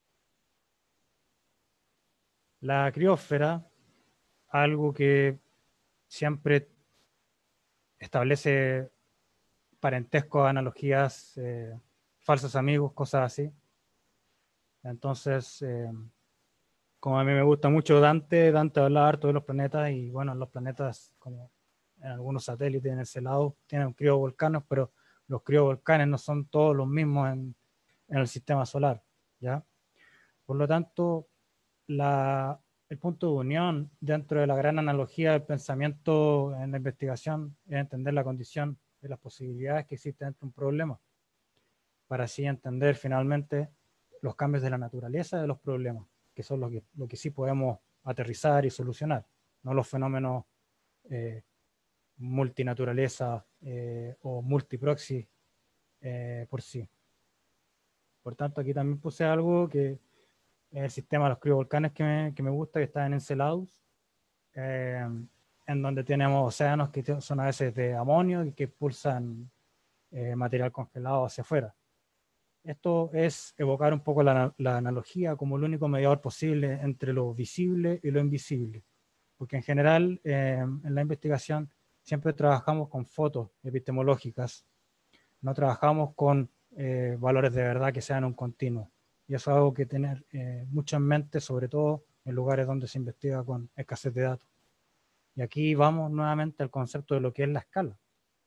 La criósfera, algo que siempre establece parentesco, analogías, eh, falsos amigos, cosas así. Entonces, eh, como a mí me gusta mucho Dante, Dante habla harto de los planetas y bueno, los planetas, como en algunos satélites en ese lado, tienen criovolcanes, pero los criovolcanes no son todos los mismos en, en el sistema solar, ¿ya? Por lo tanto, la, el punto de unión dentro de la gran analogía del pensamiento en la investigación es entender la condición de las posibilidades que existen entre un problema, para así entender finalmente los cambios de la naturaleza de los problemas, que son lo que, lo que sí podemos aterrizar y solucionar, no los fenómenos eh, multinaturaleza eh, o multiproxy eh, por sí. Por tanto, aquí también puse algo que es el sistema de los criovolcanes que me, que me gusta, que está en Enceladus, eh, en donde tenemos océanos que son a veces de amonio y que expulsan eh, material congelado hacia afuera. Esto es evocar un poco la, la analogía como el único mediador posible entre lo visible y lo invisible, porque en general eh, en la investigación siempre trabajamos con fotos epistemológicas, no trabajamos con eh, valores de verdad que sean un continuo, y eso es algo que tener eh, mucho en mente, sobre todo en lugares donde se investiga con escasez de datos. Y aquí vamos nuevamente al concepto de lo que es la escala,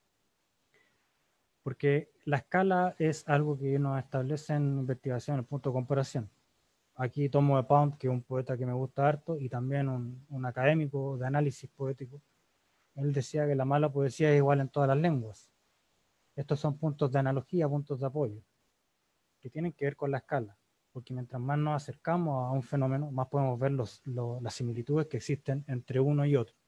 porque la escala es algo que nos establece en investigación, el punto de comparación. Aquí tomo de Pound, que es un poeta que me gusta harto, y también un, un académico de análisis poético. Él decía que la mala poesía es igual en todas las lenguas. Estos son puntos de analogía, puntos de apoyo, que tienen que ver con la escala, porque mientras más nos acercamos a un fenómeno, más podemos ver los, los, las similitudes que existen entre uno y otro.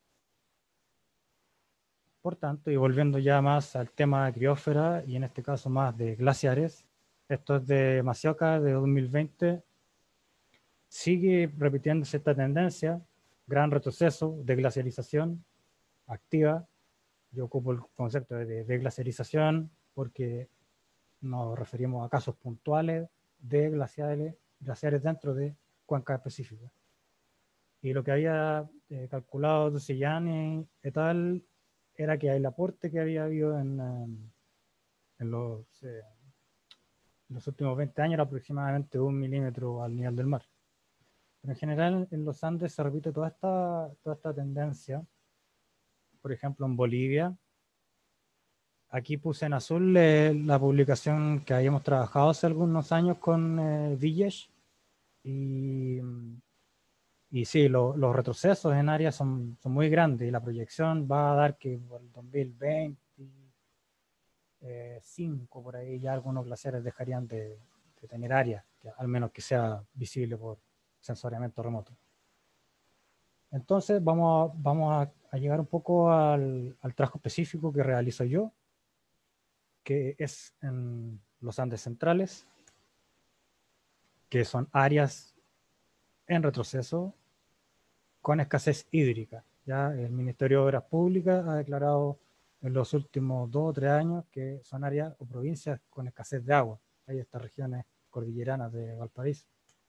Por tanto, y volviendo ya más al tema de criósfera, y en este caso más de glaciares, esto es de Masioka de dos mil veinte, sigue repitiéndose esta tendencia, gran retroceso de glacialización activa. Yo ocupo el concepto de desglaciarización porque nos referimos a casos puntuales de glaciares, glaciares dentro de cuencas específicas. Y lo que había eh, calculado Ducillani et al. Era que el aporte que había habido en, en, los, eh, en los últimos veinte años era aproximadamente un milímetro al nivel del mar. Pero en general en los Andes se repite toda esta, toda esta tendencia. Por ejemplo, en Bolivia, aquí puse en azul eh, la publicación que habíamos trabajado hace algunos años con eh, Villesh, y, y sí, lo, los retrocesos en áreas son, son muy grandes, y la proyección va a dar que por el dos mil veinticinco por ahí ya algunos glaciares dejarían de, de tener áreas, que, al menos que sea visible por sensoriamiento remoto. Entonces vamos a, vamos a, a llegar un poco al, al trabajo específico que realizo yo, que es en los Andes centrales, que son áreas en retroceso con escasez hídrica. Ya el Ministerio de Obras Públicas ha declarado en los últimos dos o tres años que son áreas o provincias con escasez de agua. Hay estas regiones cordilleranas de Valparaíso.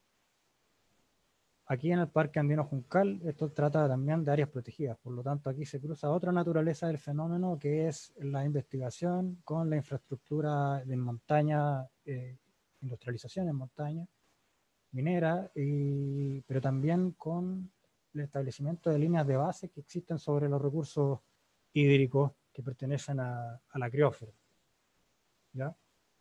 Aquí en el Parque Andino Juncal, esto trata también de áreas protegidas, por lo tanto aquí se cruza otra naturaleza del fenómeno, que es la investigación con la infraestructura de montaña, eh, industrialización en montaña, minera, y, pero también con el establecimiento de líneas de base que existen sobre los recursos hídricos que pertenecen a, a la criósfera. ¿Ya?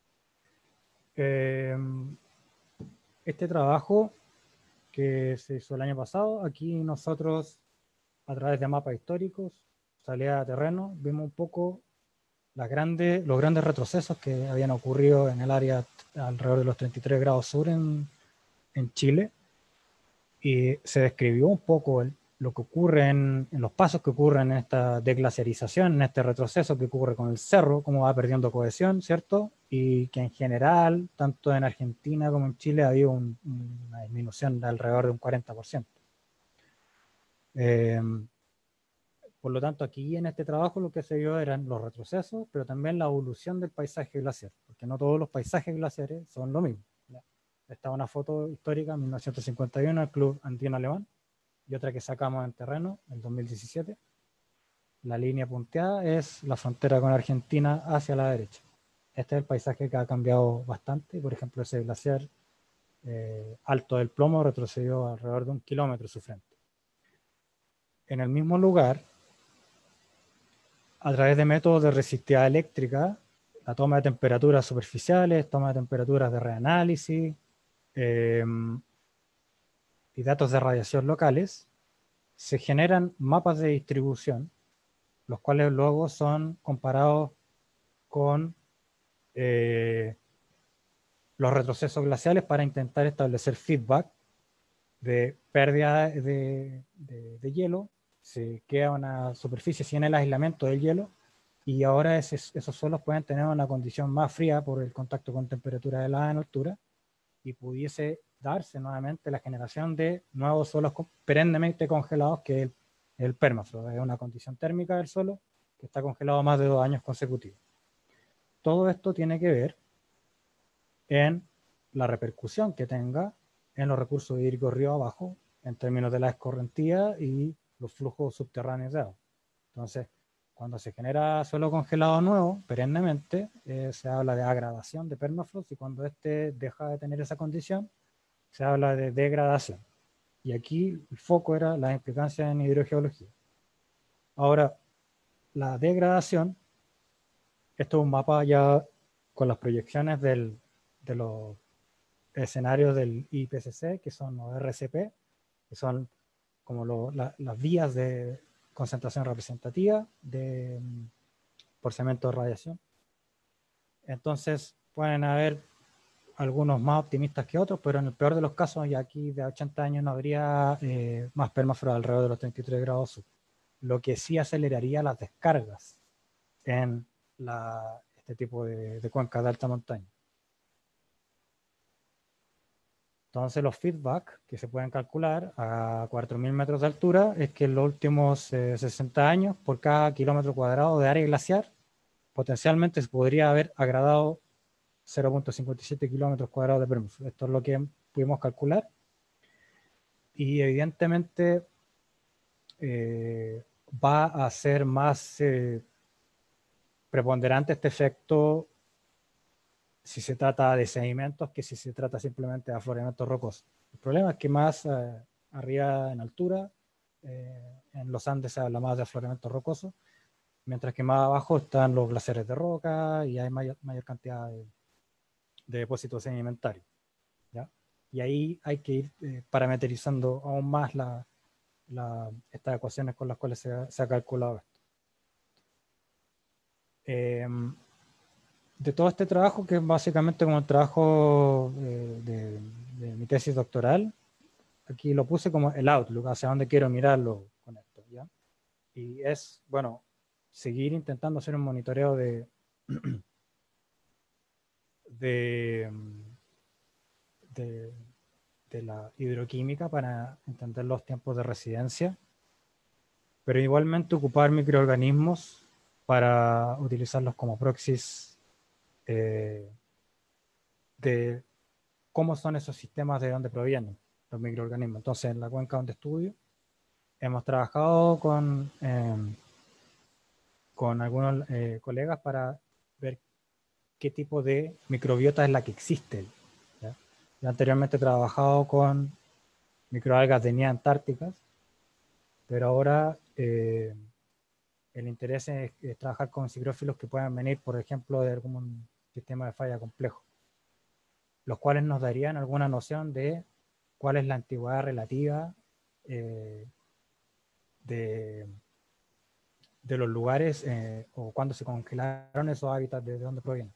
Eh, este trabajo que se hizo el año pasado, aquí nosotros a través de mapas históricos, salida a terreno, vimos un poco las grandes, los grandes retrocesos que habían ocurrido en el área alrededor de los treinta y tres grados sur en, en Chile, y se describió un poco el, lo que ocurre en, en los pasos que ocurren en esta desglaciarización, en este retroceso que ocurre con el cerro, cómo va perdiendo cohesión, ¿cierto? Y que en general, tanto en Argentina como en Chile, ha habido un, una disminución de alrededor de un cuarenta por ciento. Eh, por lo tanto, aquí en este trabajo lo que se vio eran los retrocesos, pero también la evolución del paisaje glaciar, porque no todos los paisajes glaciares son lo mismo. Esta es una foto histórica, mil novecientos cincuenta y uno, del Club Andino Alemán, y otra que sacamos en terreno, en dos mil diecisiete. La línea punteada es la frontera con Argentina hacia la derecha. Este es el paisaje que ha cambiado bastante. Por ejemplo, ese glaciar eh, Alto del Plomo retrocedió alrededor de un kilómetro su frente. En el mismo lugar, a través de métodos de resistividad eléctrica, la toma de temperaturas superficiales, toma de temperaturas de reanálisis eh, y datos de radiación locales, se generan mapas de distribución, los cuales luego son comparados con eh, los retrocesos glaciales para intentar establecer feedback de pérdida de, de, de hielo. Se queda una superficie sin el aislamiento del hielo, y ahora ese, esos suelos pueden tener una condición más fría por el contacto con temperatura helada en altura, y pudiese darse nuevamente la generación de nuevos suelos perennemente congelados, que es el, el permafrost. Es una condición térmica del suelo que está congelado más de dos años consecutivos. Todo esto tiene que ver en la repercusión que tenga en los recursos hídricos río abajo, en términos de la escorrentía y los flujos subterráneos de agua. Entonces, cuando se genera suelo congelado nuevo, perennemente, eh, se habla de agradación de permafrost, y cuando este deja de tener esa condición, se habla de degradación. Y aquí el foco era la implicancia en hidrogeología. Ahora, la degradación, esto es un mapa ya con las proyecciones del, de los escenarios del I P C C, que son los R C P, que son como lo, la, las vías de concentración representativa de, por segmento de radiación. Entonces pueden haber algunos más optimistas que otros, pero en el peor de los casos, y aquí de ochenta años, no habría eh, más permafrost alrededor de los treinta y tres grados sur, lo que sí aceleraría las descargas en la, este tipo de, de cuencas de alta montaña. Entonces los feedback que se pueden calcular a cuatro mil metros de altura es que en los últimos eh, sesenta años, por cada kilómetro cuadrado de área glaciar, potencialmente se podría haber agradado cero punto cincuenta y siete kilómetros cuadrados de permafrost. Esto es lo que pudimos calcular. Y evidentemente eh, va a ser más eh, preponderante este efecto si se trata de sedimentos que si se trata simplemente de afloramientos rocosos. El problema es que más eh, arriba en altura, eh, en los Andes se habla más de afloramientos rocosos, mientras que más abajo están los glaciares de roca y hay mayor, mayor cantidad de, de depósitos sedimentarios, ¿ya? Y ahí hay que ir eh, parametrizando aún más la, la, estas ecuaciones con las cuales se ha, se ha calculado esto. Eh, de todo este trabajo, que es básicamente como el trabajo eh, de, de mi tesis doctoral, aquí lo puse como el outlook, hacia dónde quiero mirarlo con esto, ¿ya? Y es, bueno, seguir intentando hacer un monitoreo de, de, de de la hidroquímica para entender los tiempos de residencia, pero igualmente ocupar microorganismos para utilizarlos como proxies eh, de cómo son esos sistemas, de dónde provienen los microorganismos. Entonces, en la cuenca donde estudio, hemos trabajado con, eh, con algunos eh, colegas para ver qué tipo de microbiota es la que existe. ¿ya? Yo anteriormente he trabajado con microalgas de nieve antárticas, pero ahora eh, el interés es, es trabajar con sigrófilos que puedan venir, por ejemplo, de algún sistema de falla complejo, los cuales nos darían alguna noción de cuál es la antigüedad relativa eh, de, de los lugares eh, o cuándo se congelaron esos hábitats, de dónde provienen.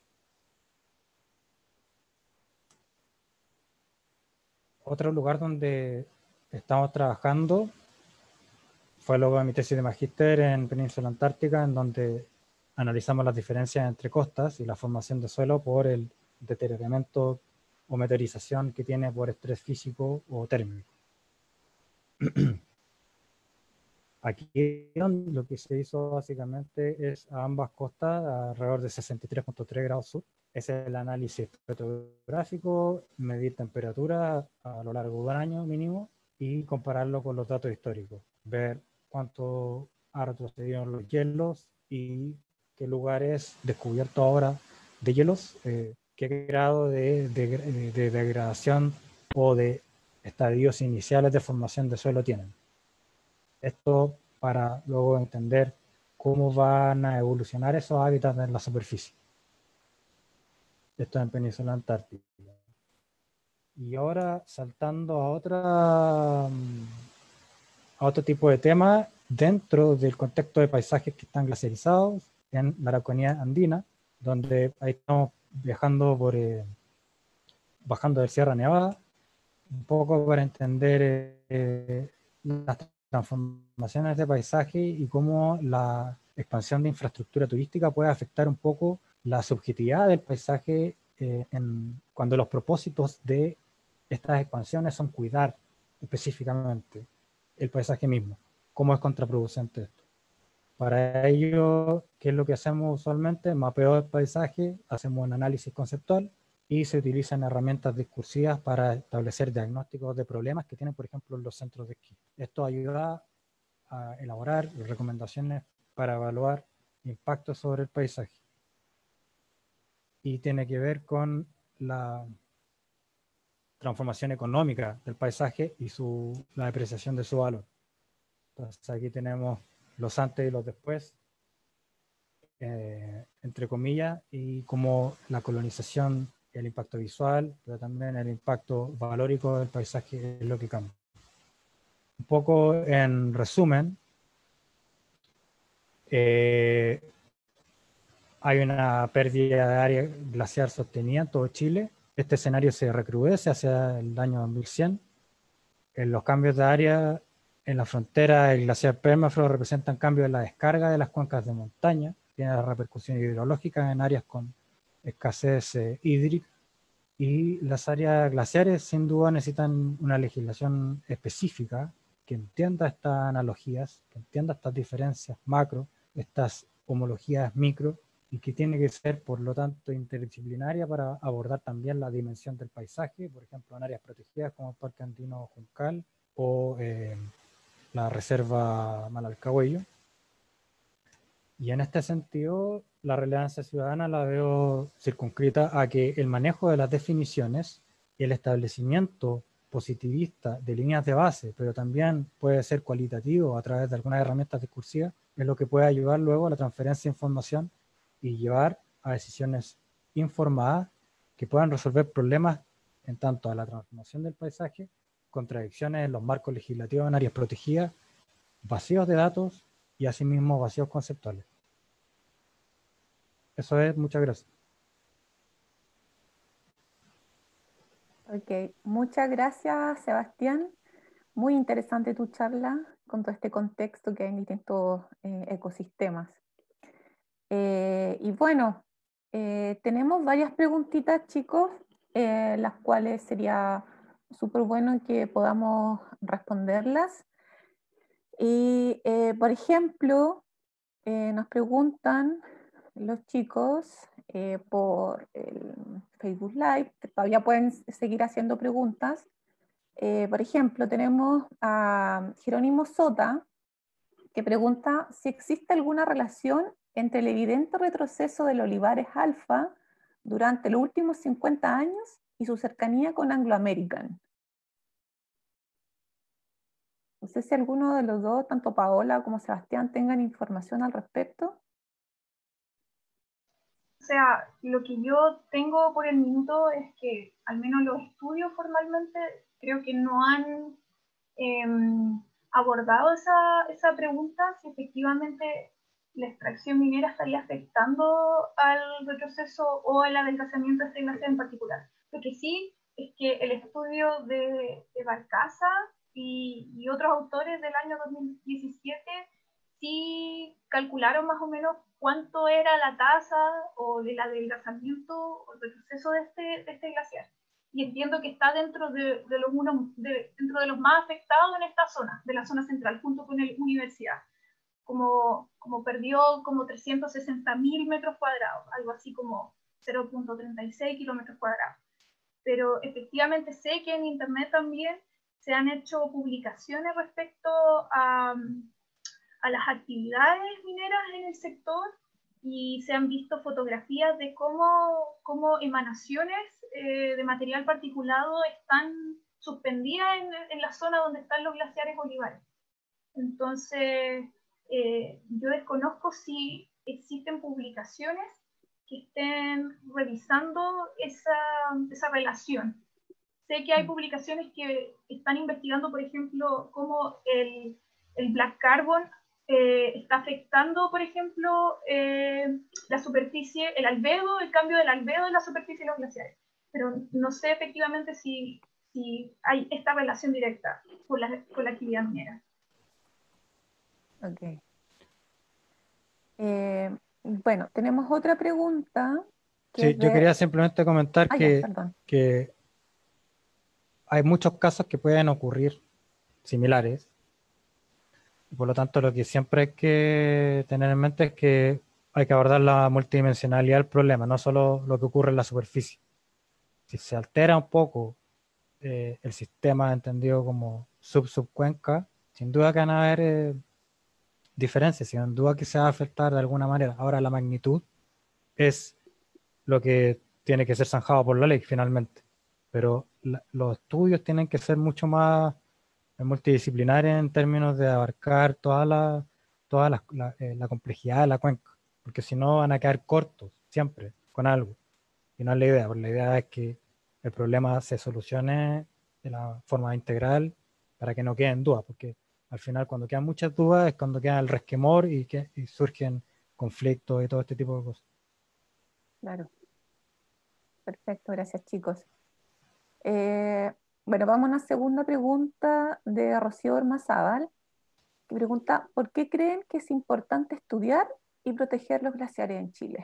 Otro lugar donde estamos trabajando fue luego de mi tesis de magíster en Península Antártica, en donde analizamos las diferencias entre costas y la formación de suelo por el deterioramiento o meteorización que tiene por estrés físico o térmico. Aquí lo que se hizo básicamente es a ambas costas, alrededor de sesenta y tres punto tres grados sur. Ese es el análisis fotográfico, medir temperatura a lo largo de un año mínimo y compararlo con los datos históricos. Ver cuánto ha retrocedido los hielos y qué lugares descubiertos ahora de hielos, eh, qué grado de, de, de, de degradación o de estadios iniciales de formación de suelo tienen. Esto para luego entender cómo van a evolucionar esos hábitats en la superficie. Esto en Península Antártica. Y ahora saltando a otra a otro tipo de tema dentro del contexto de paisajes que están glaciarizados en la Araucanía andina, donde ahí estamos viajando por eh, bajando del Sierra Nevada, un poco para entender eh, las transformaciones de paisaje y cómo la expansión de infraestructura turística puede afectar un poco la subjetividad del paisaje eh, en, cuando los propósitos de estas expansiones son cuidar específicamente el paisaje mismo. ¿Cómo es contraproducente esto? Para ello, ¿qué es lo que hacemos usualmente? Mapeo el paisaje, hacemos un análisis conceptual y se utilizan herramientas discursivas para establecer diagnósticos de problemas que tienen, por ejemplo, los centros de esquí. Esto ayuda a elaborar recomendaciones para evaluar impactos sobre el paisaje. Y tiene que ver con la transformación económica del paisaje y su, la depreciación de su valor. Entonces aquí tenemos los antes y los después, eh, entre comillas, y como la colonización, el impacto visual, pero también el impacto valórico del paisaje es lo que cambia. Un poco en resumen, eh, hay una pérdida de área glaciar sostenida en todo Chile. Este escenario se recrudece hacia el año dos mil cien. En los cambios de área en la frontera, el glaciar permafrost representan cambios en la descarga de las cuencas de montaña, tiene repercusiones hidrológicas en áreas con escasez eh, hídrica, y las áreas glaciares sin duda necesitan una legislación específica que entienda estas analogías, que entienda estas diferencias macro, estas homologías micro, y que tiene que ser, por lo tanto, interdisciplinaria para abordar también la dimensión del paisaje, por ejemplo, en áreas protegidas como el Parque Andino Juncal o eh, la Reserva Malalcahuello. Y en este sentido, la relevancia ciudadana la veo circunscrita a que el manejo de las definiciones y el establecimiento positivista de líneas de base, pero también puede ser cualitativo a través de algunas herramientas discursivas, es lo que puede ayudar luego a la transferencia de información y llevar a decisiones informadas que puedan resolver problemas en tanto a la transformación del paisaje, contradicciones en los marcos legislativos en áreas protegidas, vacíos de datos y asimismo vacíos conceptuales. Eso es, muchas gracias. Ok, muchas gracias, Sebastián. Muy interesante tu charla con todo este contexto que hay en distintos eh, ecosistemas. Eh, y bueno, eh, tenemos varias preguntitas, chicos, eh, las cuales sería súper bueno que podamos responderlas. Y, eh, por ejemplo, eh, nos preguntan los chicos eh, por el Facebook Live, que todavía pueden seguir haciendo preguntas. Eh, por ejemplo, tenemos a Jerónimo Sota, que pregunta si existe alguna relación entre el evidente retroceso del Olivares Alfa durante los últimos cincuenta años y su cercanía con Anglo American. No sé si alguno de los dos, tanto Paola como Sebastián, tengan información al respecto. O sea, lo que yo tengo por el minuto es que al menos los estudios formalmente creo que no han eh, abordado esa, esa pregunta, si efectivamente la extracción minera estaría afectando al retroceso o al adelgazamiento de esta glaciar en particular. Lo que sí es que el estudio de, de Barcaza y, y otros autores del año dos mil diecisiete sí calcularon más o menos cuánto era la tasa o del adelgazamiento o el retroceso de este, de este glaciar. Y entiendo que está dentro de, de, los uno, de, dentro de los más afectados en esta zona, de la zona central, junto con la universidad. Como, como perdió como trescientos sesenta mil metros cuadrados, algo así como cero punto treinta y seis kilómetros cuadrados. Pero efectivamente sé que en internet también se han hecho publicaciones respecto a, a las actividades mineras en el sector y se han visto fotografías de cómo, cómo emanaciones eh, de material particulado están suspendidas en, en la zona donde están los glaciares Olivares. Entonces, eh, yo desconozco si existen publicaciones que estén revisando esa, esa relación. Sé que hay publicaciones que están investigando, por ejemplo, cómo el, el black carbon eh, está afectando, por ejemplo, eh, la superficie, el albedo, el cambio del albedo en la superficie de los glaciares. Pero no sé efectivamente si, si hay esta relación directa con la, con la actividad minera. Ok. Eh, bueno, tenemos otra pregunta que Sí, es yo de... quería simplemente comentar Ah, ya, que, perdón. que hay muchos casos que pueden ocurrir similares. Y por lo tanto, lo que siempre hay que tener en mente es que hay que abordar la multidimensionalidad del problema, no solo lo que ocurre en la superficie. Si se altera un poco eh, el sistema entendido como sub-subcuenca, sin duda que van a haber eh, diferencias, sin duda que se va a afectar de alguna manera. Ahora, la magnitud es lo que tiene que ser zanjado por la ley finalmente. Pero la, los estudios tienen que ser mucho más multidisciplinares en términos de abarcar toda la, toda la, la, eh, la complejidad de la cuenca, porque si no van a quedar cortos siempre con algo. Y no es la idea, porque la idea es que el problema se solucione de la forma integral para que no queden dudas, porque al final cuando quedan muchas dudas es cuando queda el resquemor y, que, y surgen conflictos y todo este tipo de cosas. Claro, perfecto, gracias chicos. Eh, bueno, vamos a una segunda pregunta de Rocío Ormazábal, que pregunta, ¿por qué creen que es importante estudiar y proteger los glaciares en Chile?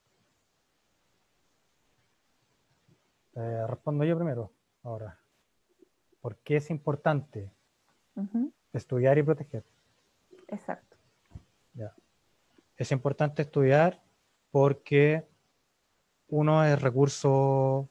Eh, respondo yo primero, ahora. ¿Por qué es importante Uh-huh. estudiar y proteger? Exacto. Ya. Es importante estudiar porque uno es recurso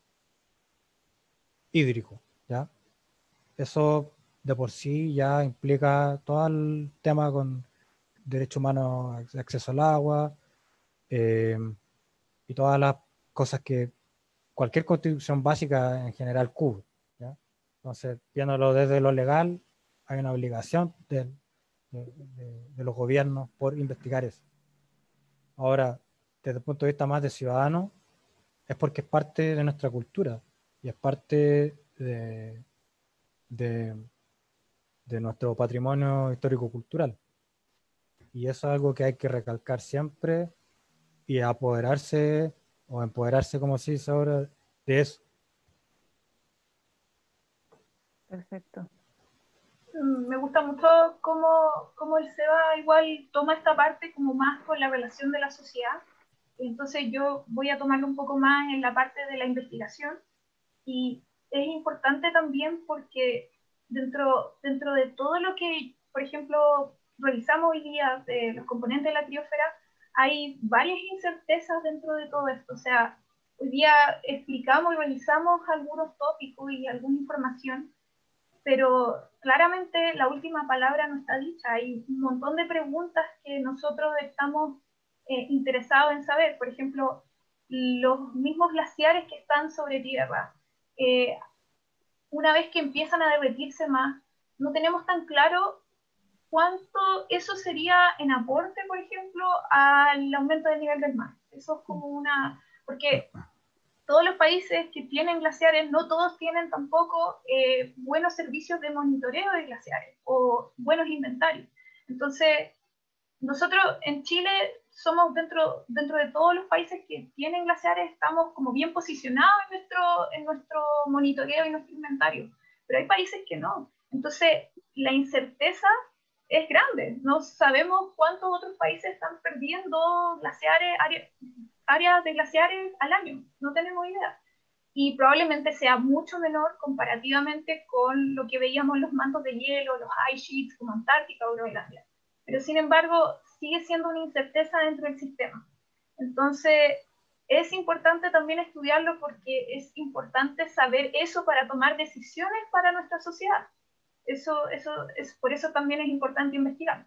hídrico, ¿ya? Eso de por sí ya implica todo el tema con derecho humano, acceso al agua eh, y todas las cosas que cualquier constitución básica en general cubre, ¿ya? Entonces, viéndolo desde lo legal, hay una obligación de, de, de, de los gobiernos por investigar eso. Ahora, desde el punto de vista más de ciudadano, es porque es parte de nuestra cultura y es parte de, de, de nuestro patrimonio histórico-cultural. Y eso es algo que hay que recalcar siempre y apoderarse o empoderarse, como se dice ahora, de eso. Perfecto. Me gusta mucho cómo, cómo el SEBA igual toma esta parte como más con la relación de la sociedad. Entonces yo voy a tomarlo un poco más en la parte de la investigación y es importante también porque dentro, dentro de todo lo que, por ejemplo, revisamos hoy día de los componentes de la criósfera, hay varias incertezas dentro de todo esto. O sea, hoy día explicamos y revisamos algunos tópicos y alguna información, pero claramente la última palabra no está dicha. Hay un montón de preguntas que nosotros estamos eh, interesados en saber. Por ejemplo, los mismos glaciares que están sobre tierra, eh, una vez que empiezan a derretirse más, no tenemos tan claro cuánto eso sería en aporte, por ejemplo, al aumento del nivel del mar. Eso es como una... porque todos los países que tienen glaciares, no todos tienen tampoco eh, buenos servicios de monitoreo de glaciares o buenos inventarios. Entonces, nosotros en Chile somos dentro, dentro de todos los países que tienen glaciares, estamos como bien posicionados en nuestro, en nuestro monitoreo y nuestro inventario, pero hay países que no. Entonces, la incerteza es grande. No sabemos cuántos otros países están perdiendo glaciares, áreas, áreas de glaciares al año. No tenemos idea. Y probablemente sea mucho menor comparativamente con lo que veíamos en los mantos de hielo, los ice sheets como Antártica o Groenlandia. Pero sin embargo, sigue siendo una incerteza dentro del sistema. Entonces, es importante también estudiarlo porque es importante saber eso para tomar decisiones para nuestra sociedad. Eso, eso es, por eso también es importante investigar.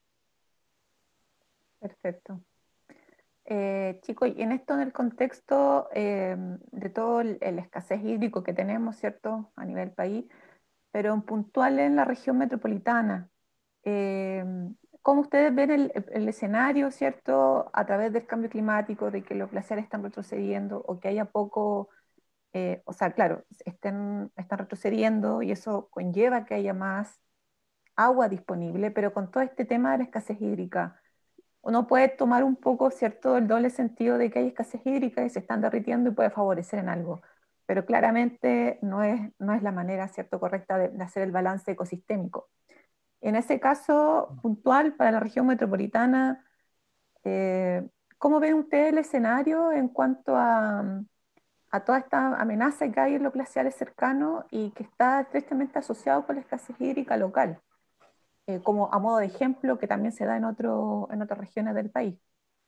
Perfecto. Eh, chicos, y en esto, en el contexto eh, de todo el, el escasez hídrico que tenemos, ¿cierto?, a nivel país, pero en puntual en la región metropolitana, eh, ¿cómo ustedes ven el, el escenario, ¿cierto?, a través del cambio climático, de que los glaciares están retrocediendo o que haya poco, eh, o sea, claro, estén, están retrocediendo y eso conlleva que haya más agua disponible, pero con todo este tema de la escasez hídrica, uno puede tomar un poco, ¿cierto?, el doble sentido de que hay escasez hídrica y se están derritiendo y puede favorecer en algo, pero claramente no es, no es la manera, ¿cierto?, correcta de, de hacer el balance ecosistémico. En ese caso puntual, para la región metropolitana, eh, ¿cómo ven ustedes el escenario en cuanto a, a toda esta amenaza que hay en los glaciares cercanos y que está estrechamente asociado con la escasez hídrica local? Eh, como a modo de ejemplo que también se da en, otro, en otras regiones del país.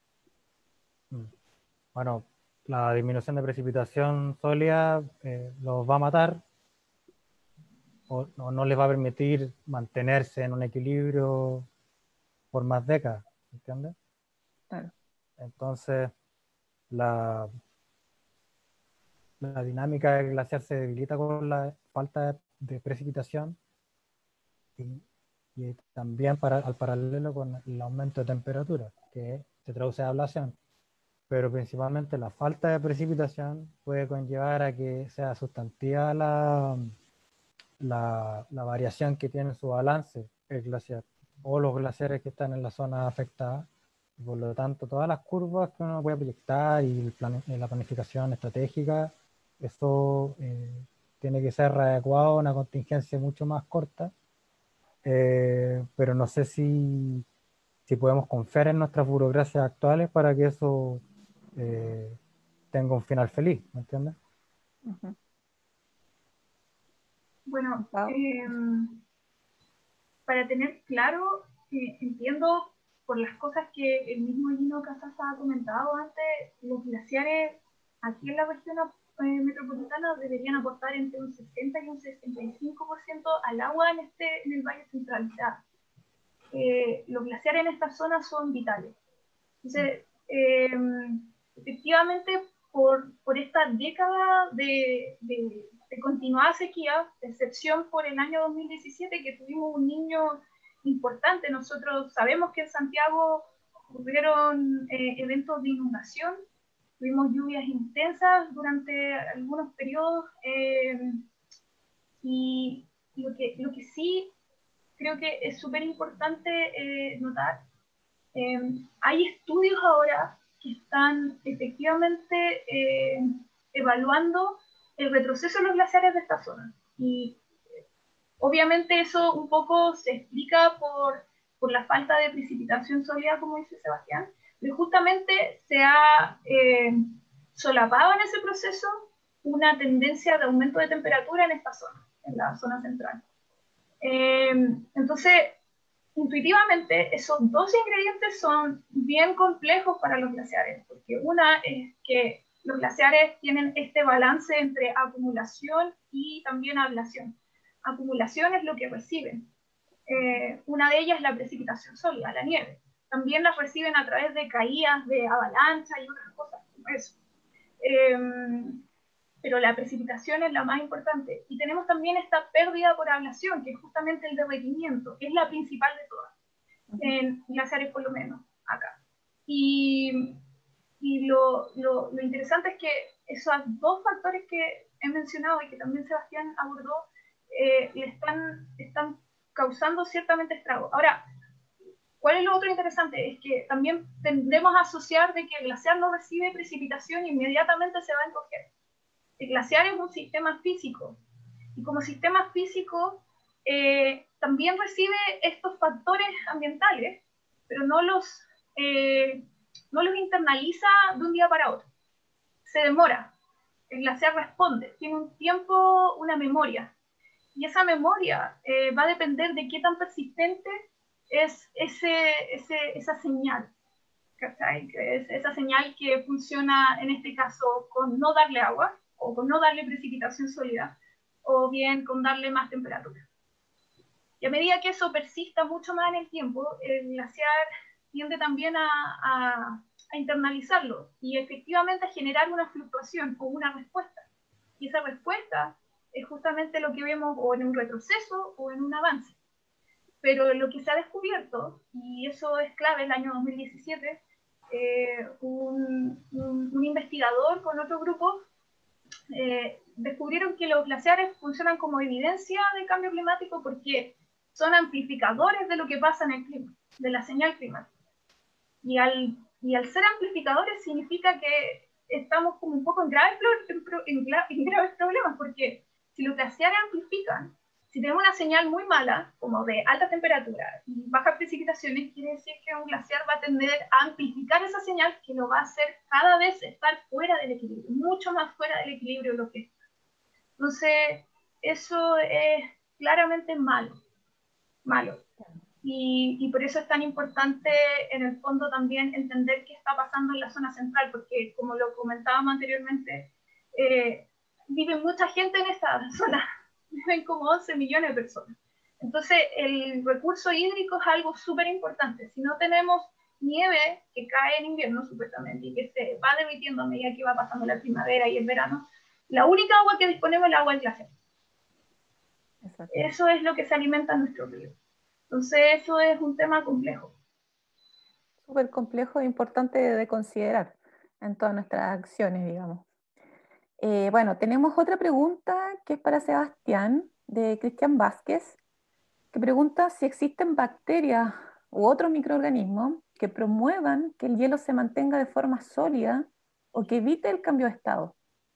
Bueno, la disminución de precipitación sólida eh, los va a matar o no, no les va a permitir mantenerse en un equilibrio por más décadas, ¿entiendes? Claro. Entonces, la, la dinámica del glaciar se debilita con la falta de, de precipitación y, y también para, al paralelo con el aumento de temperatura, que se traduce a ablación. Pero principalmente la falta de precipitación puede conllevar a que sea sustantiva la, la, la variación que tiene su balance el glaciar o los glaciares que están en la zona afectada. Y por lo tanto, todas las curvas que uno puede proyectar y el plan, la planificación estratégica, eso eh, tiene que ser adecuado a una contingencia mucho más corta. Eh, pero no sé si, si podemos confiar en nuestras burocracias actuales para que eso eh, tenga un final feliz, ¿me entiendes? Uh-huh. Bueno, eh, para tener claro, eh, entiendo por las cosas que el mismo Gino Casasa ha comentado antes, los glaciares aquí en la región eh, metropolitana deberían aportar entre un sesenta y un sesenta y cinco por ciento al agua en, este, en el Valle Central. O sea, eh, los glaciares en esta zona son vitales. Entonces, eh, efectivamente, por, por esta década de, de, de continuada sequía, excepción por el año dos mil diecisiete, que tuvimos un niño importante. Nosotros sabemos que en Santiago hubieron eh, eventos de inundación, tuvimos lluvias intensas durante algunos periodos, eh, y lo que, lo que sí creo que es súper importante eh, notar, eh, hay estudios ahora que están efectivamente eh, evaluando el retroceso de los glaciares de esta zona. Y eh, obviamente eso un poco se explica por, por la falta de precipitación sólida, como dice Sebastián, pero justamente se ha eh, solapado en ese proceso una tendencia de aumento de temperatura en esta zona, en la zona central. Eh, entonces, intuitivamente, esos dos ingredientes son bien complejos para los glaciares, porque una es que los glaciares tienen este balance entre acumulación y también ablación. Acumulación es lo que reciben. Eh, una de ellas es la precipitación sólida, la nieve. También las reciben a través de caídas de avalancha y otras cosas como eso. Eh, pero la precipitación es la más importante. Y tenemos también esta pérdida por ablación, que es justamente el derretimiento, que es la principal de todas, en glaciares por lo menos, acá. Y, y lo, lo, lo interesante es que esos dos factores que he mencionado y que también Sebastián abordó, eh, le están, están causando ciertamente estragos. Ahora, ¿cuál es lo otro interesante? Es que también tendemos a asociar de que el glaciar no recibe precipitación y inmediatamente se va a encoger. El glaciar es un sistema físico, y como sistema físico eh, también recibe estos factores ambientales, pero no los, eh, no los internaliza de un día para otro. Se demora. El glaciar responde, tiene un tiempo, una memoria. Y esa memoria eh, va a depender de qué tan persistente es ese, ese, esa señal. ¿Cachai? Que es esa señal que funciona en este caso con no darle agua, o con no darle precipitación sólida, o bien con darle más temperatura. Y a medida que eso persista mucho más en el tiempo, el glaciar tiende también a, a, a internalizarlo y efectivamente a generar una fluctuación o una respuesta. Y esa respuesta es justamente lo que vemos o en un retroceso o en un avance. Pero lo que se ha descubierto, y eso es clave, el año dos mil diecisiete, eh, un, un, un investigador con otro grupo eh, descubrieron que los glaciares funcionan como evidencia del cambio climático porque son amplificadores de lo que pasa en el clima, de la señal climática. Y al, y al ser amplificadores significa que estamos como un poco en graves, en, en, en graves problemas, porque si los glaciares amplifican, si tenemos una señal muy mala, como de alta temperatura y bajas precipitaciones, quiere decir que un glaciar va a tender a amplificar esa señal, que lo va a hacer cada vez estar fuera del equilibrio, mucho más fuera del equilibrio de lo que está. Entonces, eso es claramente malo, malo. Y, y por eso es tan importante en el fondo también entender qué está pasando en la zona central, porque como lo comentábamos anteriormente, eh, vive mucha gente en esta zona, viven como once millones de personas. Entonces el recurso hídrico es algo súper importante. Si no tenemos nieve que cae en invierno supuestamente y que se va derritiendo a medida que va pasando la primavera y el verano, la única agua que disponemos es el agua del glaciar. Eso es lo que se alimenta en nuestro río. Entonces eso es un tema complejo. Súper complejo e importante de considerar en todas nuestras acciones, digamos. Eh, bueno, tenemos otra pregunta que es para Sebastián, de Cristian Vázquez, que pregunta si existen bacterias u otros microorganismos que promuevan que el hielo se mantenga de forma sólida o que evite el cambio de estado.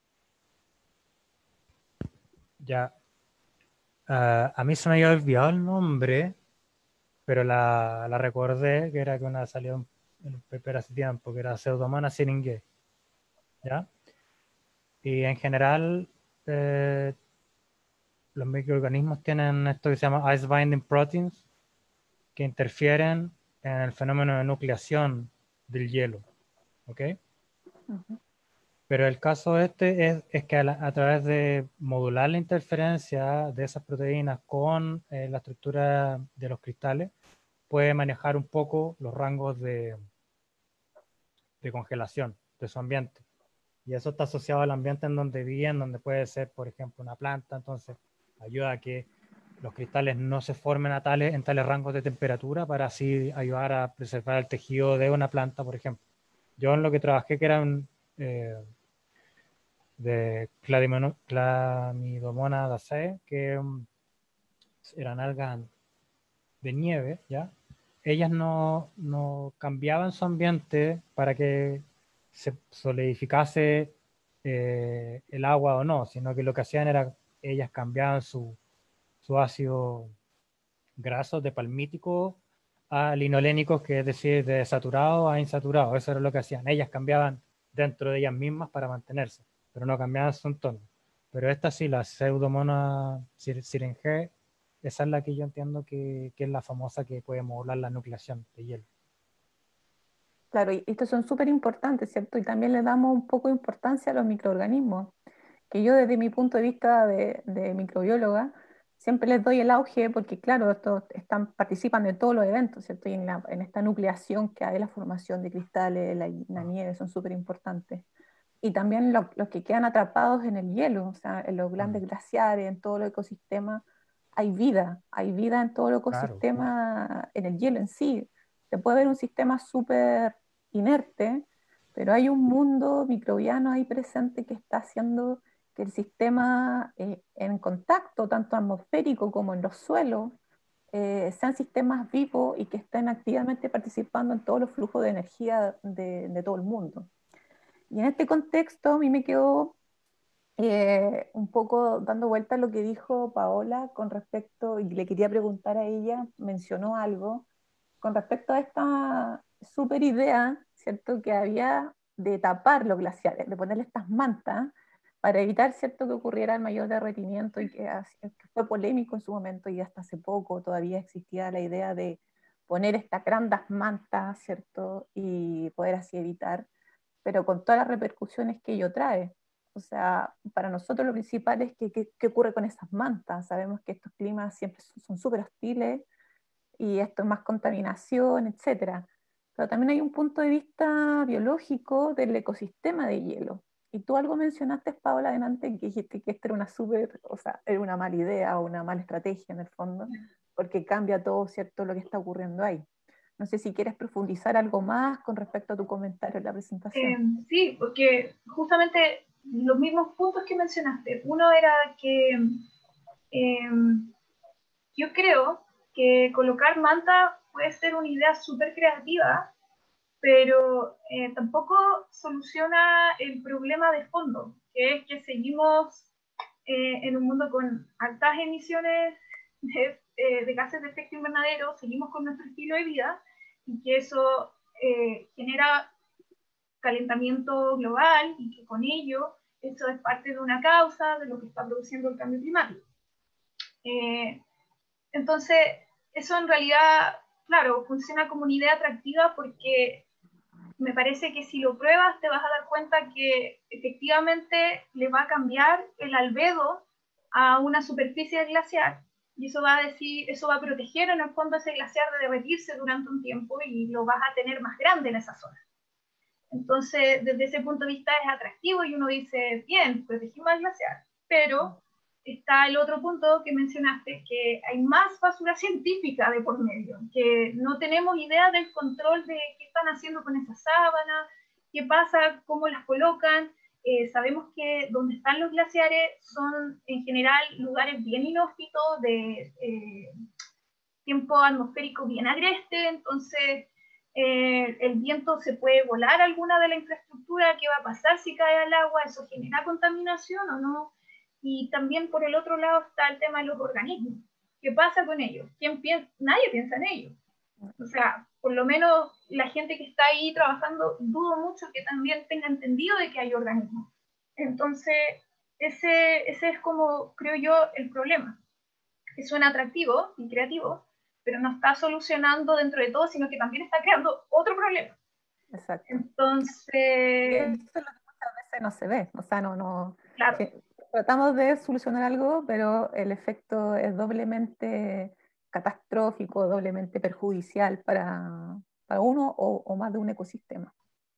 Ya. Uh, a mí se me había olvidado el nombre, pero la, la recordé, que era que una salió en un paper hace tiempo, que era Pseudomonas syringae, ¿ya? Y en general, eh, los microorganismos tienen esto que se llama ice binding proteins, que interfieren en el fenómeno de nucleación del hielo, ¿ok? Uh-huh. Pero el caso este es, es que a, la, a través de modular la interferencia de esas proteínas con eh, la estructura de los cristales, puede manejar un poco los rangos de, de congelación de su ambiente. Y eso está asociado al ambiente en donde viven, donde puede ser, por ejemplo, una planta. Entonces, ayuda a que los cristales no se formen a tales, en tales rangos de temperatura para así ayudar a preservar el tejido de una planta, por ejemplo. Yo en lo que trabajé, que era un... Eh, de Chlamydomonas daceae, que um, eran algas de nieve, ¿ya? Ellas no, no cambiaban su ambiente para que se solidificase eh, el agua o no, sino que lo que hacían era, ellas cambiaban su, su ácido graso de palmítico a linolénicos, que es decir, de saturado a insaturado. Eso era lo que hacían. Ellas cambiaban dentro de ellas mismas para mantenerse. pero no cambiaban su entorno. Pero esta sí, la Pseudomonas syringae, esa es la que yo entiendo que, que es la famosa que puede modular la nucleación de hielo. Claro, y estos son súper importantes, ¿cierto? Y también le damos un poco de importancia a los microorganismos, que yo desde mi punto de vista de, de microbióloga, siempre les doy el auge porque, claro, estos están, participan de todos los eventos, ¿cierto? Y en, la, en esta nucleación que hay, la formación de cristales, la, la nieve, son súper importantes. Y también lo- los que quedan atrapados en el hielo, o sea, en los grandes Mm, glaciares, en todo el ecosistema, hay vida, hay vida en todo el claro, ecosistema, en el hielo en sí. Se puede ver un sistema súper inerte, pero hay un mundo microbiano ahí presente que está haciendo que el sistema eh, en contacto, tanto atmosférico como en los suelos, eh, sean sistemas vivos y que estén activamente participando en todos los flujos de energía de, de todo el mundo. Y en este contexto a mí me quedó eh, un poco dando vuelta a lo que dijo Paola con respecto, y le quería preguntar a ella, mencionó algo, con respecto a esta super idea, ¿cierto?, que había de tapar los glaciares, de ponerle estas mantas para evitar, ¿cierto?, que ocurriera el mayor derretimiento y que, que fue polémico en su momento y hasta hace poco todavía existía la idea de poner estas grandes mantas, ¿cierto?, y poder así evitar, pero con todas las repercusiones que ello trae. O sea, para nosotros lo principal es que, que, qué ocurre con esas mantas. Sabemos que estos climas siempre son súper hostiles y esto es más contaminación, etcétera. Pero también hay un punto de vista biológico del ecosistema de hielo. Y tú algo mencionaste, Paola, adelante, que dijiste que esto era una súper, o sea, era una mala idea o una mala estrategia en el fondo, porque cambia todo, ¿cierto?, lo que está ocurriendo ahí. No sé si quieres profundizar algo más con respecto a tu comentario en la Eh, presentación. sí, porque justamente los mismos puntos que mencionaste. Uno era que eh, yo creo que colocar manta puede ser una idea súper creativa, pero eh, tampoco soluciona el problema de fondo, que es que seguimos eh, en un mundo con altas emisiones de, eh, de gases de efecto invernadero, seguimos con nuestro estilo de vida y que eso eh, genera calentamiento global y que con ello eso es parte de una causa de lo que está produciendo el cambio climático. Eh, entonces, eso en realidad, claro, funciona como una idea atractiva porque me parece que si lo pruebas te vas a dar cuenta que efectivamente le va a cambiar el albedo a una superficie glaciar y eso va a decir, eso va a proteger en el fondo ese glaciar de derretirse durante un tiempo y lo vas a tener más grande en esa zona. Entonces, desde ese punto de vista es atractivo y uno dice, bien, protegimos al glaciar, pero está el otro punto que mencionaste, que hay más basura científica de por medio, que no tenemos idea del control de qué están haciendo con esas sábanas, qué pasa, cómo las colocan. Eh, sabemos que donde están los glaciares son en general lugares bien inhóspitos, de eh, tiempo atmosférico bien agreste, entonces eh, el viento se puede volar alguna de la infraestructura, qué va a pasar si cae al agua, eso genera contaminación o no. Y también por el otro lado está el tema de los organismos. ¿Qué pasa con ellos? ¿Quién piensa? Nadie piensa en ellos. O sea, por lo menos la gente que está ahí trabajando, dudo mucho que también tenga entendido de que hay organismos. Entonces, ese, ese es como, creo yo, el problema. Que suena atractivo y creativo, pero no está solucionando dentro de todo, sino que también está creando otro problema. Exacto. Y eso Entonces, es lo que muchas veces no se ve, o sea, no, no, claro, que tratamos de solucionar algo, pero el efecto es doblemente catastrófico, doblemente perjudicial para, para uno o, o más de un ecosistema.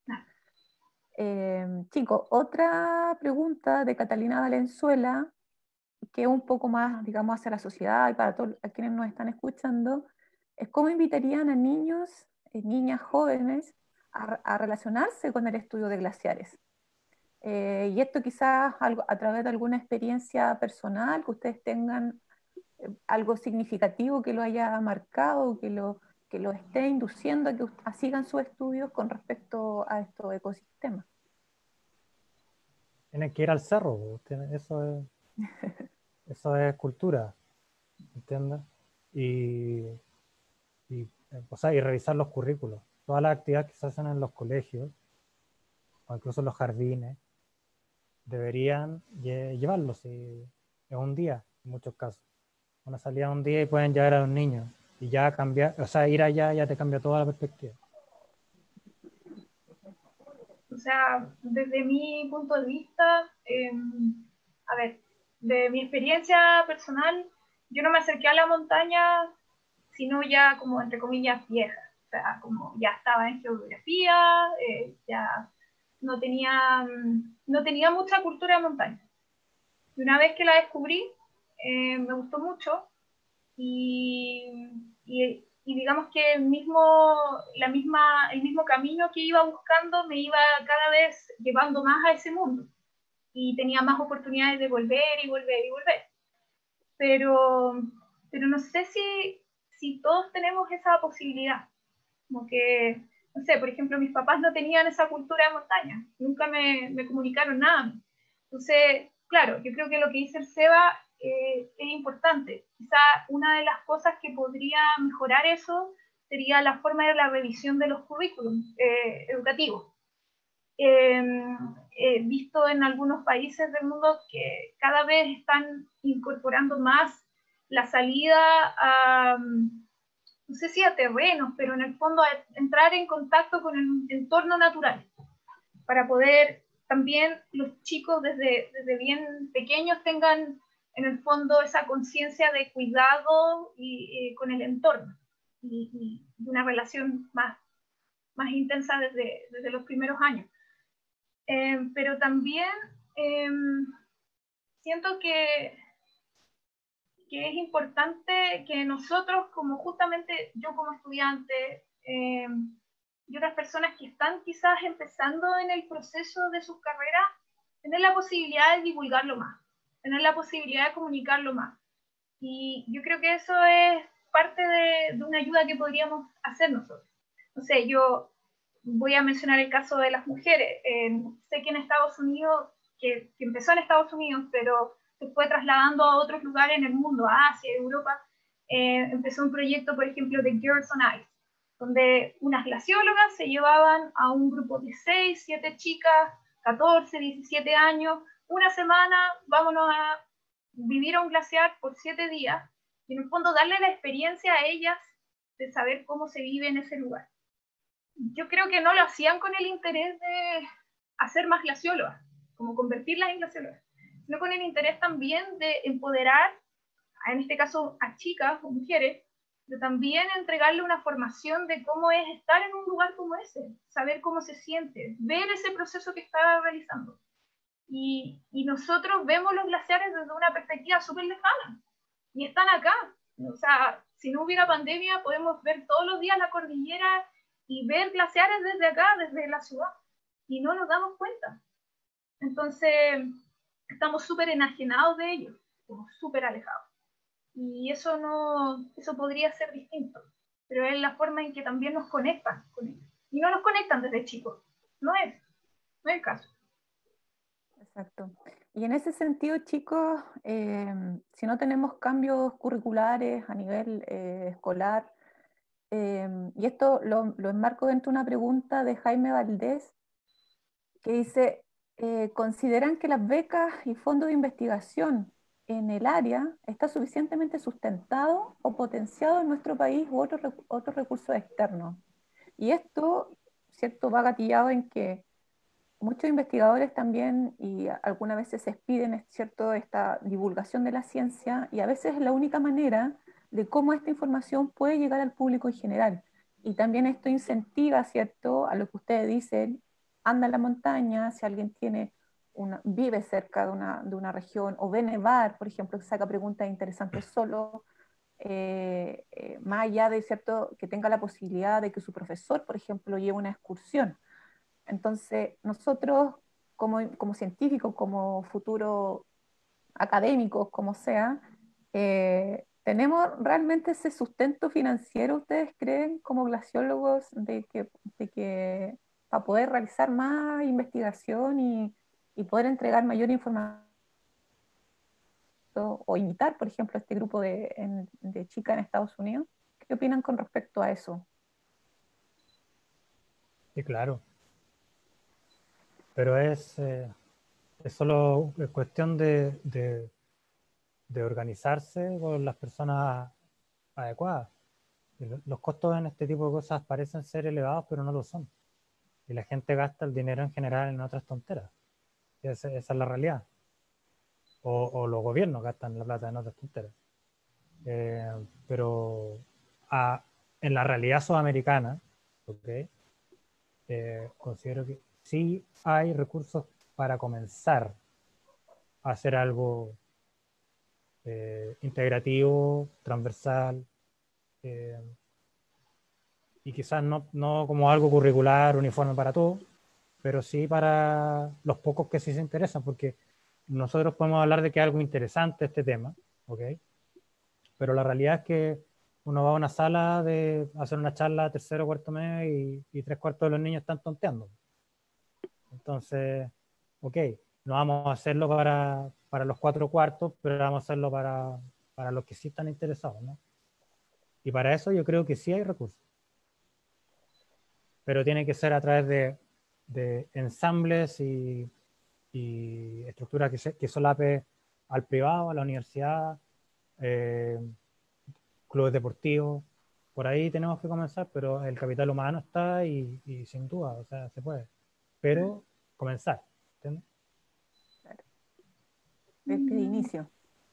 Eh, chicos, otra pregunta de Catalina Valenzuela, que es un poco más, digamos, hacia la sociedad y para todos a quienes nos están escuchando, es cómo invitarían a niños, eh, niñas jóvenes a, a relacionarse con el estudio de glaciares. Eh, y esto quizás algo, a través de alguna experiencia personal que ustedes tengan, eh, algo significativo que lo haya marcado, que lo, que lo esté induciendo a que a sigan sus estudios con respecto a estos ecosistemas. tienen que ir al cerro, tienen- eso es, eso es cultura, ¿entiendes? Y, y, eh, o sea, y revisar los currículos, todas las actividades que se hacen en los colegios, o incluso en los jardines, deberían lle- llevarlos, si es un día, en muchos casos. Una salida un día y pueden llevar a los niños. Y ya cambiar, o sea, ir allá ya te cambia toda la perspectiva. O sea, desde mi punto de vista, eh, a ver, de mi experiencia personal, yo no me acerqué a la montaña, sino ya como, entre comillas, vieja. O sea, como ya estaba en geografía, eh, ya no tenía, mm, no tenía mucha cultura de montaña. Y una vez que la descubrí, eh, me gustó mucho y, y, y digamos que el mismo, la misma, el mismo camino que iba buscando me iba cada vez llevando más a ese mundo y tenía más oportunidades de volver y volver y volver. Pero, pero no sé si, si todos tenemos esa posibilidad. Como que, no sé, por ejemplo, mis papás no tenían esa cultura de montaña, nunca me, me comunicaron nada. Entonces, claro, yo creo que lo que dice el Seba eh, es importante. Quizá una de las cosas que podría mejorar eso sería la forma de la revisión de los currículums eh, educativos. Eh, He visto en algunos países del mundo que cada vez están incorporando más la salida a, no sé si a terrenos, pero en el fondo a entrar en contacto con el entorno natural, para poder también los chicos desde, desde bien pequeños tengan en el fondo esa conciencia de cuidado y, y con el entorno y, y, una relación más, más intensa desde, desde los primeros años. Eh, pero también eh, siento que, que es importante que nosotros, como justamente yo como estudiante, eh, y otras personas que están quizás empezando en el proceso de sus carreras, tener la posibilidad de divulgarlo más, tener la posibilidad de comunicarlo más. Y yo creo que eso es parte de, de una ayuda que podríamos hacer nosotros. No sé, yo voy a mencionar el caso de las mujeres. Eh, sé que en Estados Unidos, que, que empezó en Estados Unidos, pero se fue trasladando a otros lugares en el mundo, a Asia, Europa, eh, empezó un proyecto, por ejemplo, de Girls on Ice, donde unas glaciólogas se llevaban a un grupo de seis, siete chicas, catorce, diecisiete años, una semana, vámonos a vivir a un glaciar por siete días, y en el fondo darle la experiencia a ellas de saber cómo se vive en ese lugar. Yo creo que no lo hacían con el interés de hacer más glaciólogas, como convertirlas en glaciólogas, sino con el interés también de empoderar, en este caso a chicas o mujeres, pero también entregarle una formación de cómo es estar en un lugar como ese, saber cómo se siente, ver ese proceso que está realizando. Y, y nosotros vemos los glaciares desde una perspectiva súper lejana, y están acá. O sea, si no hubiera pandemia, podemos ver todos los días la cordillera y ver glaciares desde acá, desde la ciudad, y no nos damos cuenta. Entonces, estamos súper enajenados de ellos, estamos súper alejados. Y eso no, eso podría ser distinto, pero es la forma en que también nos conectan con ellos. Y no nos conectan desde chicos, no es, no es el caso. Exacto. Y en ese sentido, chicos, eh, si no tenemos cambios curriculares a nivel eh, escolar, eh, y esto lo, lo enmarco dentro de una pregunta de Jaime Valdés, que dice, eh, ¿consideran que las becas y fondos de investigación en el área está suficientemente sustentado o potenciado en nuestro país u otros otros recursos externos? Y esto, ¿cierto?, va gatillado en que muchos investigadores también y algunas veces se piden, ¿cierto?, esta divulgación de la ciencia y a veces es la única manera de cómo esta información puede llegar al público en general. Y también esto incentiva, ¿cierto?, a lo que ustedes dicen, anda a la montaña, si alguien tiene una, vive cerca de una, de una región o ve nevar, por ejemplo, que saca preguntas interesantes solo, eh, eh, más allá de, ¿cierto?, que tenga la posibilidad de que su profesor, por ejemplo, lleve una excursión. Entonces, nosotros como, como científicos, como futuros académicos, como sea, eh, ¿tenemos realmente ese sustento financiero, ustedes creen, como glaciólogos, de que, de que para poder realizar más investigación y, y poder entregar mayor información o imitar, por ejemplo, este grupo de, en, de chicas en Estados Unidos? ¿Qué opinan con respecto a eso? Sí, claro. Pero es, eh, es solo cuestión de, de, de organizarse con las personas adecuadas. Los costos en este tipo de cosas parecen ser elevados, pero no lo son. Y la gente gasta el dinero en general en otras tonteras. Esa, esa es la realidad. O, o los gobiernos gastan la plata en otras tonteras. Eh, pero a, en la realidad sudamericana, ¿okay? eh, considero que sí hay recursos para comenzar a hacer algo eh, integrativo, transversal, eh, y quizás no, no como algo curricular, uniforme para todos, pero sí para los pocos que sí se interesan, porque nosotros podemos hablar de que es algo interesante este tema, ¿ok? Pero la realidad es que uno va a una sala de hacer una charla tercero o cuarto mes y, y tres cuartos de los niños están tonteando. Entonces, ok, no vamos a hacerlo para, para los cuatro cuartos, pero vamos a hacerlo para, para los que sí están interesados, ¿no? Y para eso yo creo que sí hay recursos. Pero tiene que ser a través de, de ensambles y, y estructuras que, se, que solape al privado, a la universidad, eh, clubes deportivos. Por ahí tenemos que comenzar, pero el capital humano está y, y sin duda, o sea, se puede. Pero comenzar, ¿entiendes? Claro. Desde el inicio.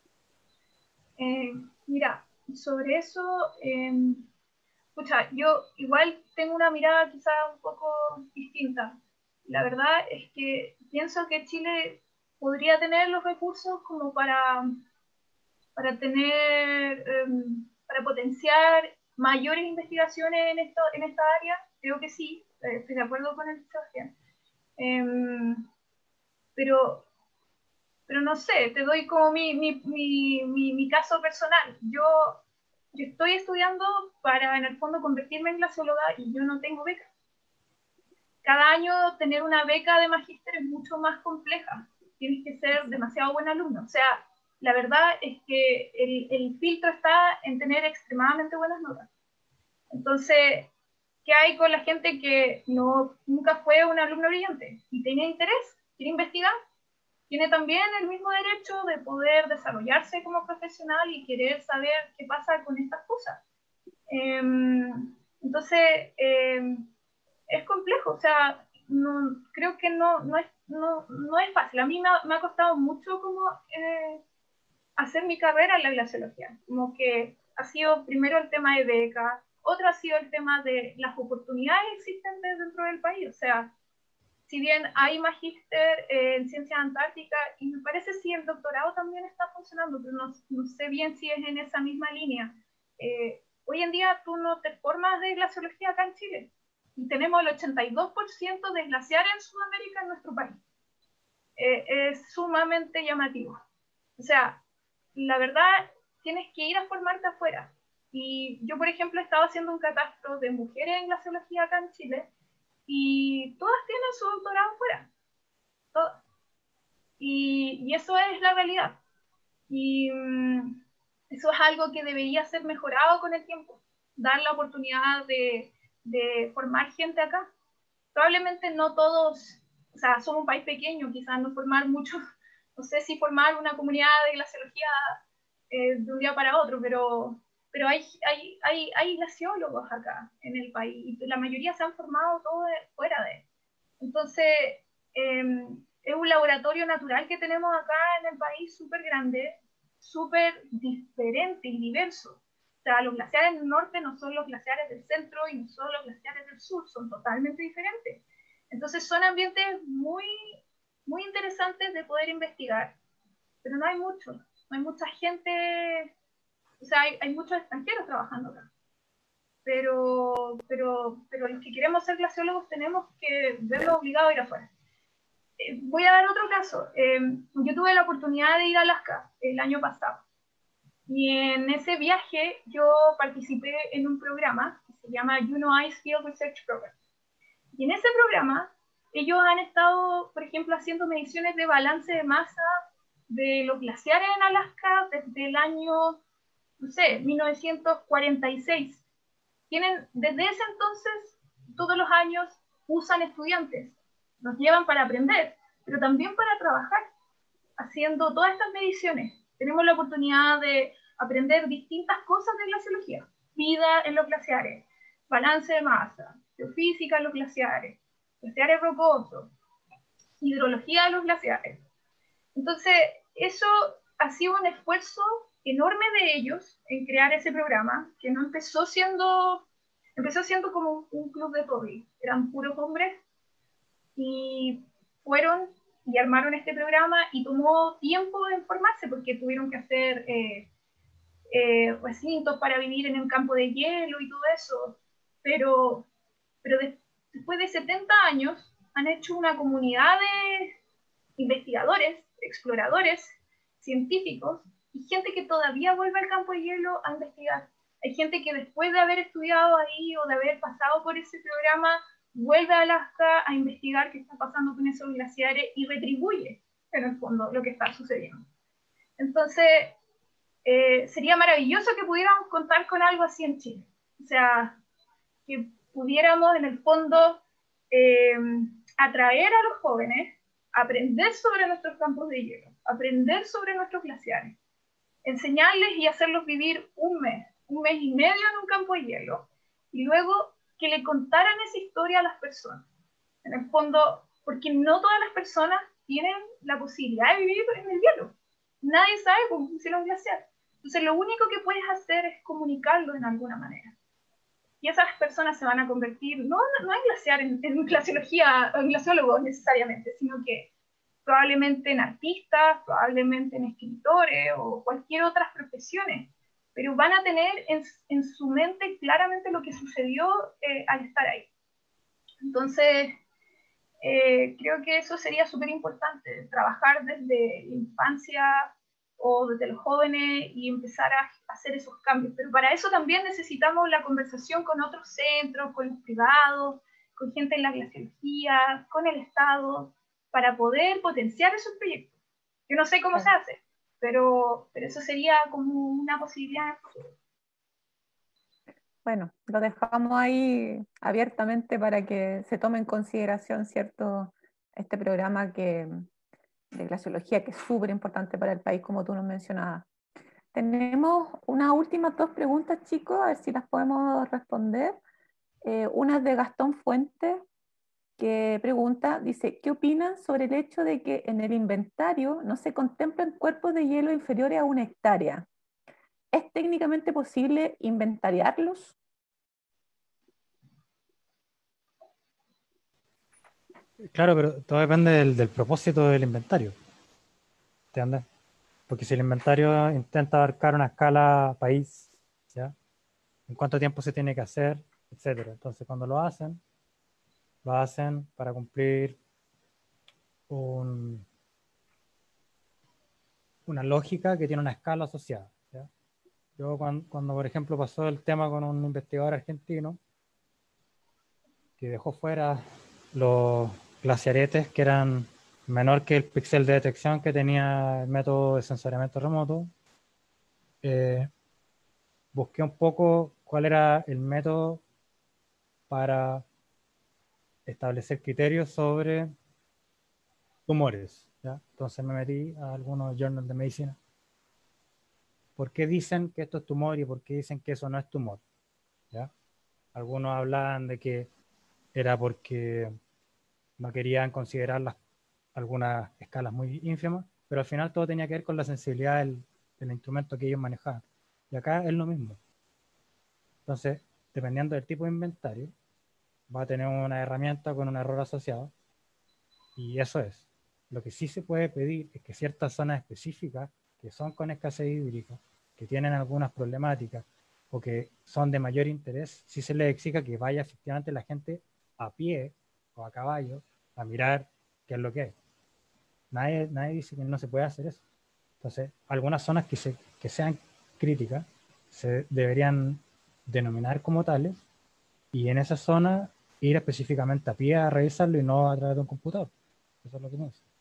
Eh, mira, sobre eso, eh, escucha, yo igual tengo una mirada quizá un poco distinta. La verdad es que pienso que Chile podría tener los recursos como para, para tener, eh, para potenciar mayores investigaciones en, esto, en esta área. Creo que sí, eh, estoy de acuerdo con el Sebastián. Eh, pero, pero no sé, te doy como mi, mi, mi, mi, mi caso personal. Yo, yo estoy estudiando para, en el fondo, convertirme en glacióloga y yo no tengo beca. Cada año tener una beca de magíster es mucho más compleja. Tienes que ser demasiado buen alumno. O sea, la verdad es que el, el filtro está en tener extremadamente buenas notas. Entonces, ¿qué hay con la gente que no, nunca fue un alumno brillante y tenía interés, quiere investigar? Tiene también el mismo derecho de poder desarrollarse como profesional y querer saber qué pasa con estas cosas. Eh, entonces, eh, es complejo, o sea, no, creo que no, no, es, no, no es fácil. A mí me ha, me ha costado mucho como eh, hacer mi carrera en la glaciología, como que ha sido primero el tema de becas, otro ha sido el tema de las oportunidades existentes dentro del país, o sea, si bien hay magíster eh, en ciencias antárticas, y me parece si el doctorado también está funcionando, pero no, no sé bien si es en esa misma línea. Eh, hoy en día tú no te formas de glaciología acá en Chile, y tenemos el ochenta y dos por ciento de glaciares en Sudamérica en nuestro país. Eh, es sumamente llamativo. O sea, la verdad, tienes que ir a formarte afuera. Y yo, por ejemplo, estaba haciendo un catastro de mujeres en glaciología acá en Chile, y todas tienen su doctorado afuera. Todas. Y, y eso es la realidad. Y um, eso es algo que debería ser mejorado con el tiempo. Dar la oportunidad de, de formar gente acá. Probablemente no todos, o sea, somos un país pequeño, quizás no formar mucho, no sé si formar una comunidad de glaciología eh, de un día para otro, pero, pero hay, hay, hay, hay glaciólogos acá en el país y la mayoría se han formado todo de, fuera de él. Entonces, eh, es un laboratorio natural que tenemos acá en el país súper grande, súper diferente y diverso. O sea, los glaciares del norte no son los glaciares del centro y no son los glaciares del sur, son totalmente diferentes. Entonces son ambientes muy, muy interesantes de poder investigar, pero no hay mucho, no hay mucha gente, o sea, hay, hay muchos extranjeros trabajando acá. Pero, pero, pero los que queremos ser glaciólogos tenemos que verlo obligado a ir afuera. Eh, voy a dar otro caso. Eh, yo tuve la oportunidad de ir a Alaska el año pasado. Y en ese viaje yo participé en un programa que se llama Juneau Ice Field Research Program. Y en ese programa ellos han estado, por ejemplo, haciendo mediciones de balance de masa de los glaciares en Alaska desde el año, no sé, mil novecientos cuarenta y seis. Tienen, desde ese entonces, todos los años usan estudiantes, nos llevan para aprender. pero también para trabajar, haciendo todas estas mediciones. Tenemos la oportunidad de aprender distintas cosas de glaciología, vida en los glaciares, balance de masa, geofísica en los glaciares, glaciares rocosos, hidrología de los glaciares. Entonces, eso ha sido un esfuerzo enorme de ellos en crear ese programa, que no empezó siendo, empezó siendo como un, un club de hobby. Eran puros hombres y fueron y armaron este programa y tomó tiempo en formarse porque tuvieron que hacer eh, eh, recintos para vivir en un campo de hielo y todo eso. Pero, pero de, después de setenta años han hecho una comunidad de investigadores, exploradores, científicos y gente que todavía vuelve al campo de hielo a investigar. Hay gente que después de haber estudiado ahí o de haber pasado por ese programa vuelve a Alaska a investigar qué está pasando con esos glaciares y retribuye, en el fondo, lo que está sucediendo. Entonces, eh, sería maravilloso que pudiéramos contar con algo así en Chile. O sea, que pudiéramos, en el fondo, eh, atraer a los jóvenes, aprender sobre nuestros campos de hielo, aprender sobre nuestros glaciares, enseñarles y hacerlos vivir un mes, un mes y medio en un campo de hielo, y luego que le contaran esa historia a las personas. En el fondo, porque no todas las personas tienen la posibilidad de vivir en el hielo. Nadie sabe cómo funciona un glaciar. Entonces, lo único que puedes hacer es comunicarlo de alguna manera. Y esas personas se van a convertir, no, no en glaciar, en, en glaciología, en glaciólogos necesariamente, sino que probablemente en artistas, probablemente en escritores o cualquier otras profesiones, pero van a tener en, en su mente claramente lo que sucedió eh, al estar ahí. Entonces, eh, creo que eso sería súper importante, trabajar desde la infancia o desde los jóvenes y empezar a hacer esos cambios. Pero para eso también necesitamos la conversación con otros centros, con los privados, con gente en la glaciología, con el Estado, para poder potenciar esos proyectos. Yo no sé cómo se hace, pero, pero eso sería como una posibilidad en el futuro. Bueno, lo dejamos ahí abiertamente para que se tome en consideración, ¿cierto?, este programa que, de glaciología que es súper importante para el país, como tú nos mencionabas. Tenemos unas últimas dos preguntas, chicos, a ver si las podemos responder. Eh, una es de Gastón Fuentes, que pregunta, dice, ¿qué opinan sobre el hecho de que en el inventario no se contemplan cuerpos de hielo inferiores a una hectárea? ¿Es técnicamente posible inventariarlos? Claro, pero todo depende del, del propósito del inventario. ¿Entiendes? Porque si el inventario intenta abarcar una escala país, ¿ya? ¿En cuánto tiempo se tiene que hacer? Etcétera. Entonces, cuando lo hacen, lo hacen para cumplir un, una lógica que tiene una escala asociada, ¿ya? Yo cuando, cuando, por ejemplo, pasó el tema con un investigador argentino que dejó fuera los glaciaretes que eran menor que el píxel de detección que tenía el método de sensoriamiento remoto, eh, busqué un poco cuál era el método para establecer criterios sobre tumores, ¿ya? Entonces me metí a algunos journals de medicina. ¿Por qué dicen que esto es tumor y por qué dicen que eso no es tumor? ¿Ya? Algunos hablaban de que era porque no querían considerar las, algunas escalas muy ínfimas, pero al final todo tenía que ver con la sensibilidad del, del instrumento que ellos manejaban. Y acá es lo mismo. Entonces, dependiendo del tipo de inventario, va a tener una herramienta con un error asociado, y eso es. Lo que sí se puede pedir es que ciertas zonas específicas que son con escasez hídrica, que tienen algunas problemáticas o que son de mayor interés, sí se les exija que vaya efectivamente la gente a pie o a caballo a mirar qué es lo que es. Nadie, nadie dice que no se puede hacer eso. Entonces, algunas zonas que, se, que sean críticas se deberían denominar como tales y en esa zona ir específicamente a pie a revisarlo y no a través de un computador. Eso es lo que me dice.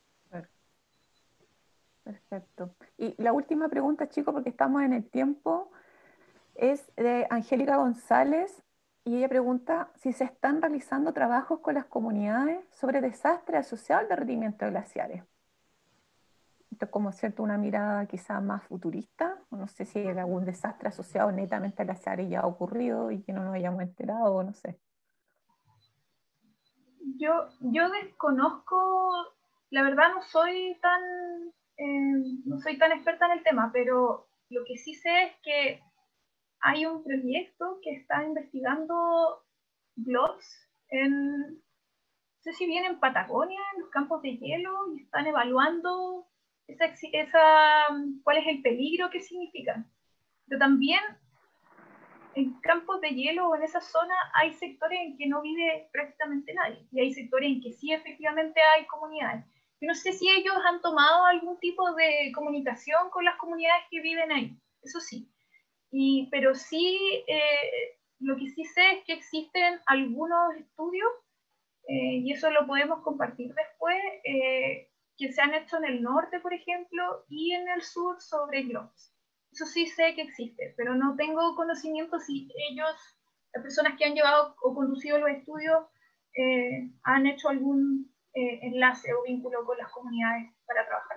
Perfecto. Y la última pregunta, chicos, porque estamos en el tiempo, es de Angélica González, Y ella pregunta si se están realizando trabajos con las comunidades sobre desastres asociados al derretimiento de glaciares. Esto es como, ¿cierto?, una mirada quizás más futurista. No sé si hay algún desastre asociado netamente a glaciares ya ha ocurrido y que no nos hayamos enterado, no sé. Yo, yo desconozco, la verdad no soy tan, eh, no soy tan experta en el tema, pero lo que sí sé es que hay un proyecto que está investigando blobs en, no sé si bien en Patagonia, en los campos de hielo, y están evaluando esa, esa, cuál es el peligro que significan. Pero también en campos de hielo o en esa zona hay sectores en que no vive prácticamente nadie, y hay sectores en que sí efectivamente hay comunidades. Yo no sé si ellos han tomado algún tipo de comunicación con las comunidades que viven ahí, eso sí. Y, pero sí, eh, lo que sí sé es que existen algunos estudios, eh, y eso lo podemos compartir después, eh, que se han hecho en el norte, por ejemplo, y en el sur sobre globos. Eso sí sé que existe, pero no tengo conocimiento si ellos, las personas que han llevado o conducido los estudios, eh, han hecho algún eh, enlace o vínculo con las comunidades para trabajar.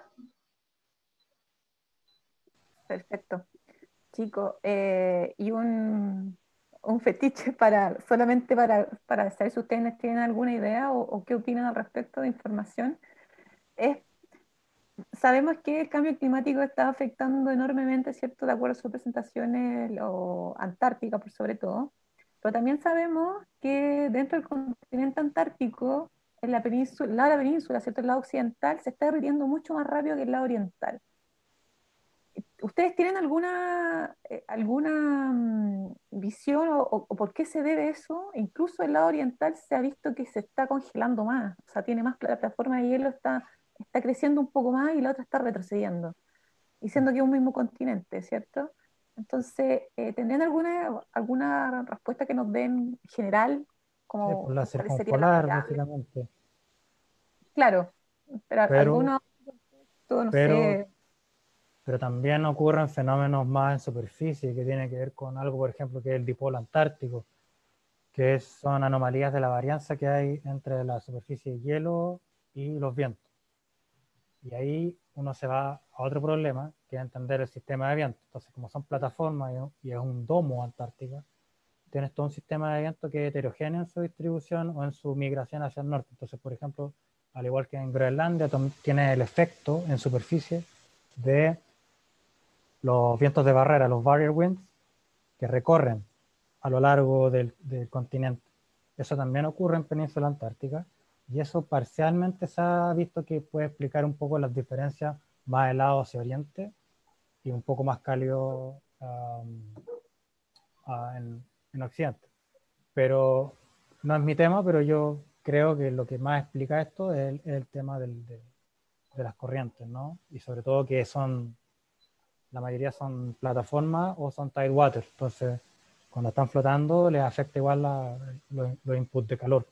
Perfecto. Chicos, eh, y un, un fetiche para, solamente para, para saber si ustedes tienen alguna idea o, o qué opinan al respecto de información, es, sabemos que el cambio climático está afectando enormemente, ¿cierto?, de acuerdo a sus presentaciones, lo, Antártica por sobre todo, pero también sabemos que dentro del continente antártico, en la península, la, la península, ¿cierto?, el lado occidental, se está derritiendo mucho más rápido que el lado oriental. ¿Ustedes tienen alguna, eh, alguna mm, visión o, o- o por qué se debe eso? Incluso el lado oriental se ha visto que se está congelando más, o sea, tiene más plataforma de hielo, está, está creciendo un poco más y la otra está retrocediendo, diciendo que es un mismo continente, ¿cierto? Entonces, eh, ¿tendrían alguna, alguna respuesta que nos den general, Sí, por como la cuáles serían las circumpolar, variables? básicamente. Claro, pero Pero, algunos, no pero, sé, pero también ocurren fenómenos más en superficie que tienen que ver con algo, por ejemplo, que es el dipolo antártico, que es- son anomalías de la varianza que hay entre la superficie de hielo y los vientos. Y ahí uno se va a otro problema, que es entender el sistema de viento. Entonces, como son plataformas y es un domo antártico, tienes todo un sistema de viento que es heterogéneo en su distribución o en su migración hacia el norte. Entonces, por ejemplo, al igual que en Groenlandia, tiene el efecto en superficie de los vientos de barrera, los barrier winds, que recorren a lo largo del, del continente. Eso también ocurre en Península Antártica y eso parcialmente se ha visto que puede explicar un poco las diferencias más helado hacia oriente y un poco más cálido um, uh, en, en occidente. Pero no es mi tema, pero yo creo que lo que más explica esto es el, el tema del, de, de las corrientes, ¿no? Y sobre todo que son, la mayoría son plataformas o son tidewater, entonces cuando están flotando les afecta igual la, los, los inputs de calor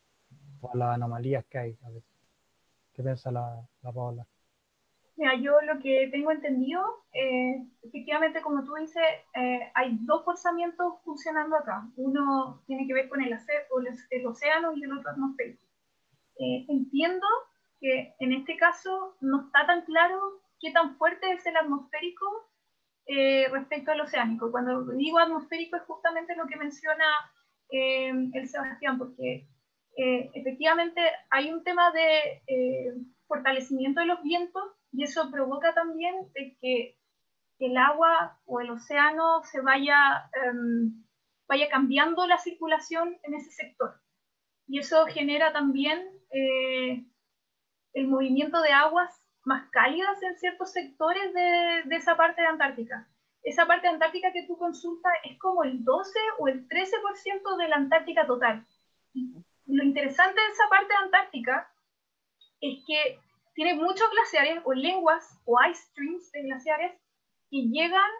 o las anomalías que hay. A ver, ¿qué piensa la, la Paola? Mira, yo lo que tengo entendido, eh, efectivamente, como tú dices, eh, hay dos forzamientos funcionando acá. Uno tiene que ver con el, el océano y el otro atmosférico. Eh, entiendo que en este caso no está tan claro qué tan fuerte es el atmosférico eh, respecto al oceánico. Cuando digo atmosférico es justamente lo que menciona eh, el Sebastián, porque eh, efectivamente hay un tema de eh, fortalecimiento de los vientos y eso provoca también de que el agua o el océano se vaya, um, vaya cambiando la circulación en ese sector. Y eso genera también eh, el movimiento de aguas más cálidas en ciertos sectores de, de esa parte de Antártica. Esa parte de Antártica que tú consultas es como el doce o el trece por ciento de la Antártica total. Y lo interesante de esa parte de Antártica es que tiene muchos glaciares o lenguas o ice streams de glaciares que llegan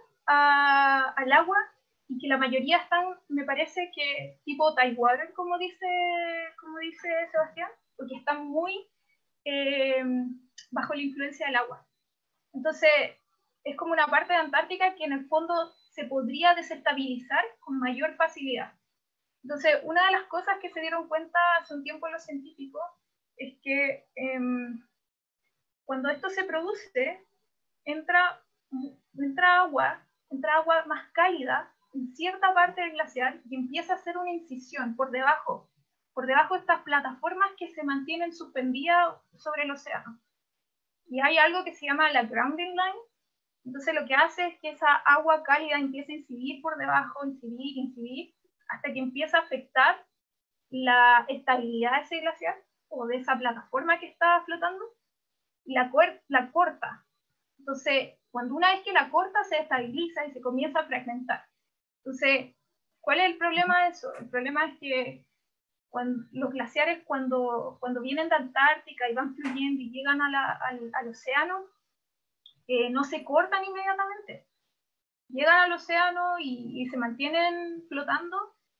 a, al agua y que la mayoría están, me parece que tipo tidewater, como dice, como dice Sebastián, porque están muy eh, bajo la influencia del agua. Entonces, es como una parte de Antártica que en el fondo se podría desestabilizar con mayor facilidad. Entonces, una de las cosas que se dieron cuenta hace un tiempo los científicos es que eh, cuando esto se produce, entra, entra agua, entra agua más cálida en cierta parte del glaciar y empieza a hacer una incisión por debajo, por debajo de estas plataformas que se mantienen suspendidas sobre el océano. Y hay algo que se llama la grounding line. Entonces lo que hace es que esa agua cálida empieza a incidir por debajo, incidir, incidir, hasta que empieza a afectar la estabilidad de ese glaciar o de esa plataforma que está flotando, y la, la corta. Entonces, cuando una vez que la corta, se estabiliza y se comienza a fragmentar. Entonces, ¿cuál es el problema de eso? El problema es que cuando, los glaciares cuando, cuando vienen de Antártica y van fluyendo y llegan a la, al, al océano, eh, no se cortan inmediatamente. Llegan al océano y, y se mantienen flotando,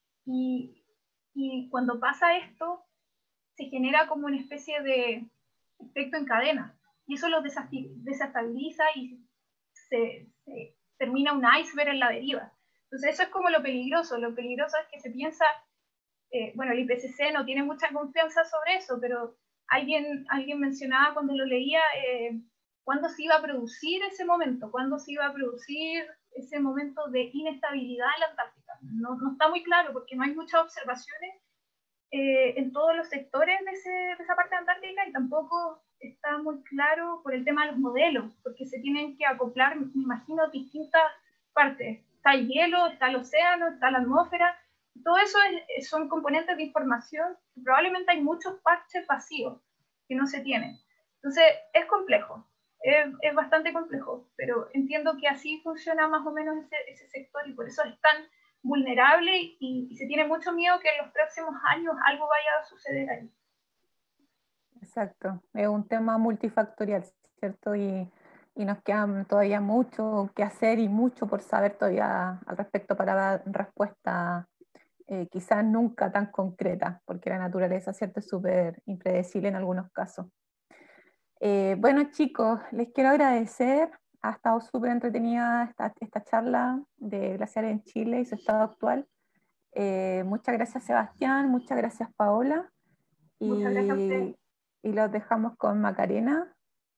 y, y cuando pasa esto, se genera como una especie de efecto en cadena, y eso los desestabiliza y se, se termina un iceberg en la deriva. Entonces eso es como lo peligroso. Lo peligroso es que se piensa, eh, bueno, el I P C C no tiene mucha confianza sobre eso, pero alguien, alguien mencionaba cuando lo leía, eh, cuándo se iba a producir ese momento, cuándo se iba a producir ese momento de inestabilidad en la Antártica. No, no está muy claro porque no hay muchas observaciones eh, en todos los sectores de, ese, de esa parte de Antártica, y tampoco está muy claro por el tema de los modelos, porque se tienen que acoplar, me imagino, distintas partes. Está el hielo, está el océano, está la atmósfera. Todo eso es, son componentes de información. Probablemente hay muchos parches vacíos que no se tienen. Entonces, es complejo. Es, es bastante complejo, pero entiendo que así funciona más o menos ese, ese sector, y por eso es tan vulnerable, y, y se tiene mucho miedo que en los próximos años algo vaya a suceder ahí. Exacto, es un tema multifactorial, ¿cierto? Y, y nos queda todavía mucho que hacer y mucho por saber todavía al respecto para dar respuesta eh, quizás nunca tan concreta, porque la naturaleza, ¿cierto?, es súper impredecible en algunos casos. Eh, bueno, chicos, les quiero agradecer. Ha estado súper entretenida esta, esta charla de glaciares en Chile y su estado actual. Eh, muchas gracias, Sebastián. Muchas gracias, Paola. Muchas gracias a ustedes. Y, y los dejamos con Macarena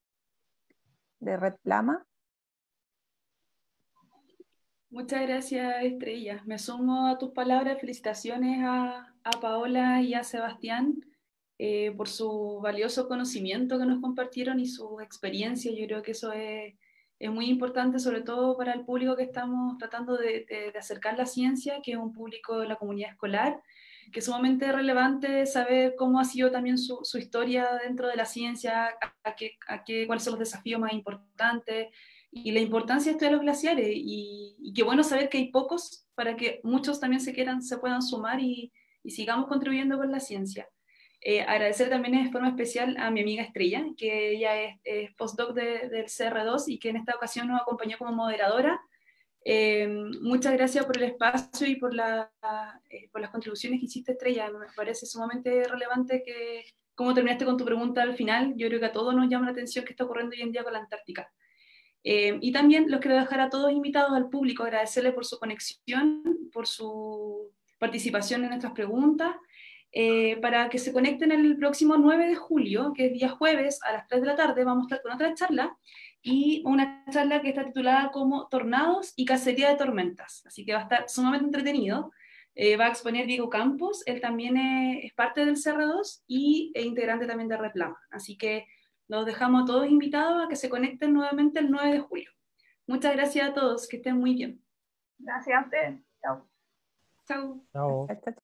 de Red Plama. Muchas gracias, Estrella. Me sumo a tus palabras. Felicitaciones a, a Paola y a Sebastián eh, por su valioso conocimiento que nos compartieron y su experiencia. Yo creo que eso es, es muy importante, sobre todo para el público que estamos tratando de, de, de acercar la ciencia, que es un público de la comunidad escolar, que es sumamente relevante saber cómo ha sido también su, su historia dentro de la ciencia, a, a qué, a qué, cuáles son los desafíos más importantes, y la importancia de esto de los glaciares, y, y qué bueno saber que hay pocos para que muchos también se quieran, se puedan sumar y, y sigamos contribuyendo con la ciencia. Eh, agradecer también de forma especial a mi amiga Estrella, que ella es, es postdoc de, del C R dos y que en esta ocasión nos acompañó como moderadora. Eh, muchas gracias por el espacio y por, la, eh, por las contribuciones que hiciste, Estrella. Me parece sumamente relevante que, como terminaste con tu pregunta al final, yo creo que a todos nos llama la atención qué está ocurriendo hoy en día con la Antártica. Eh, y también los quiero dejar a todos invitados al público, agradecerles por su conexión, por su participación en nuestras preguntas, eh, para que se conecten el próximo nueve de julio, que es día jueves a las tres de la tarde. Vamos a estar con otra charla, y una charla que está titulada como Tornados y Cacería de Tormentas, así que va a estar sumamente entretenido. Eh, va a exponer Diego Campos, él también es, es parte del C R dos y es integrante también de Red Plama, así que los dejamos a todos invitados a que se conecten nuevamente el nueve de julio. Muchas gracias a todos, que estén muy bien. Gracias a ustedes. Chao. Chao. Chao. Chao, chao.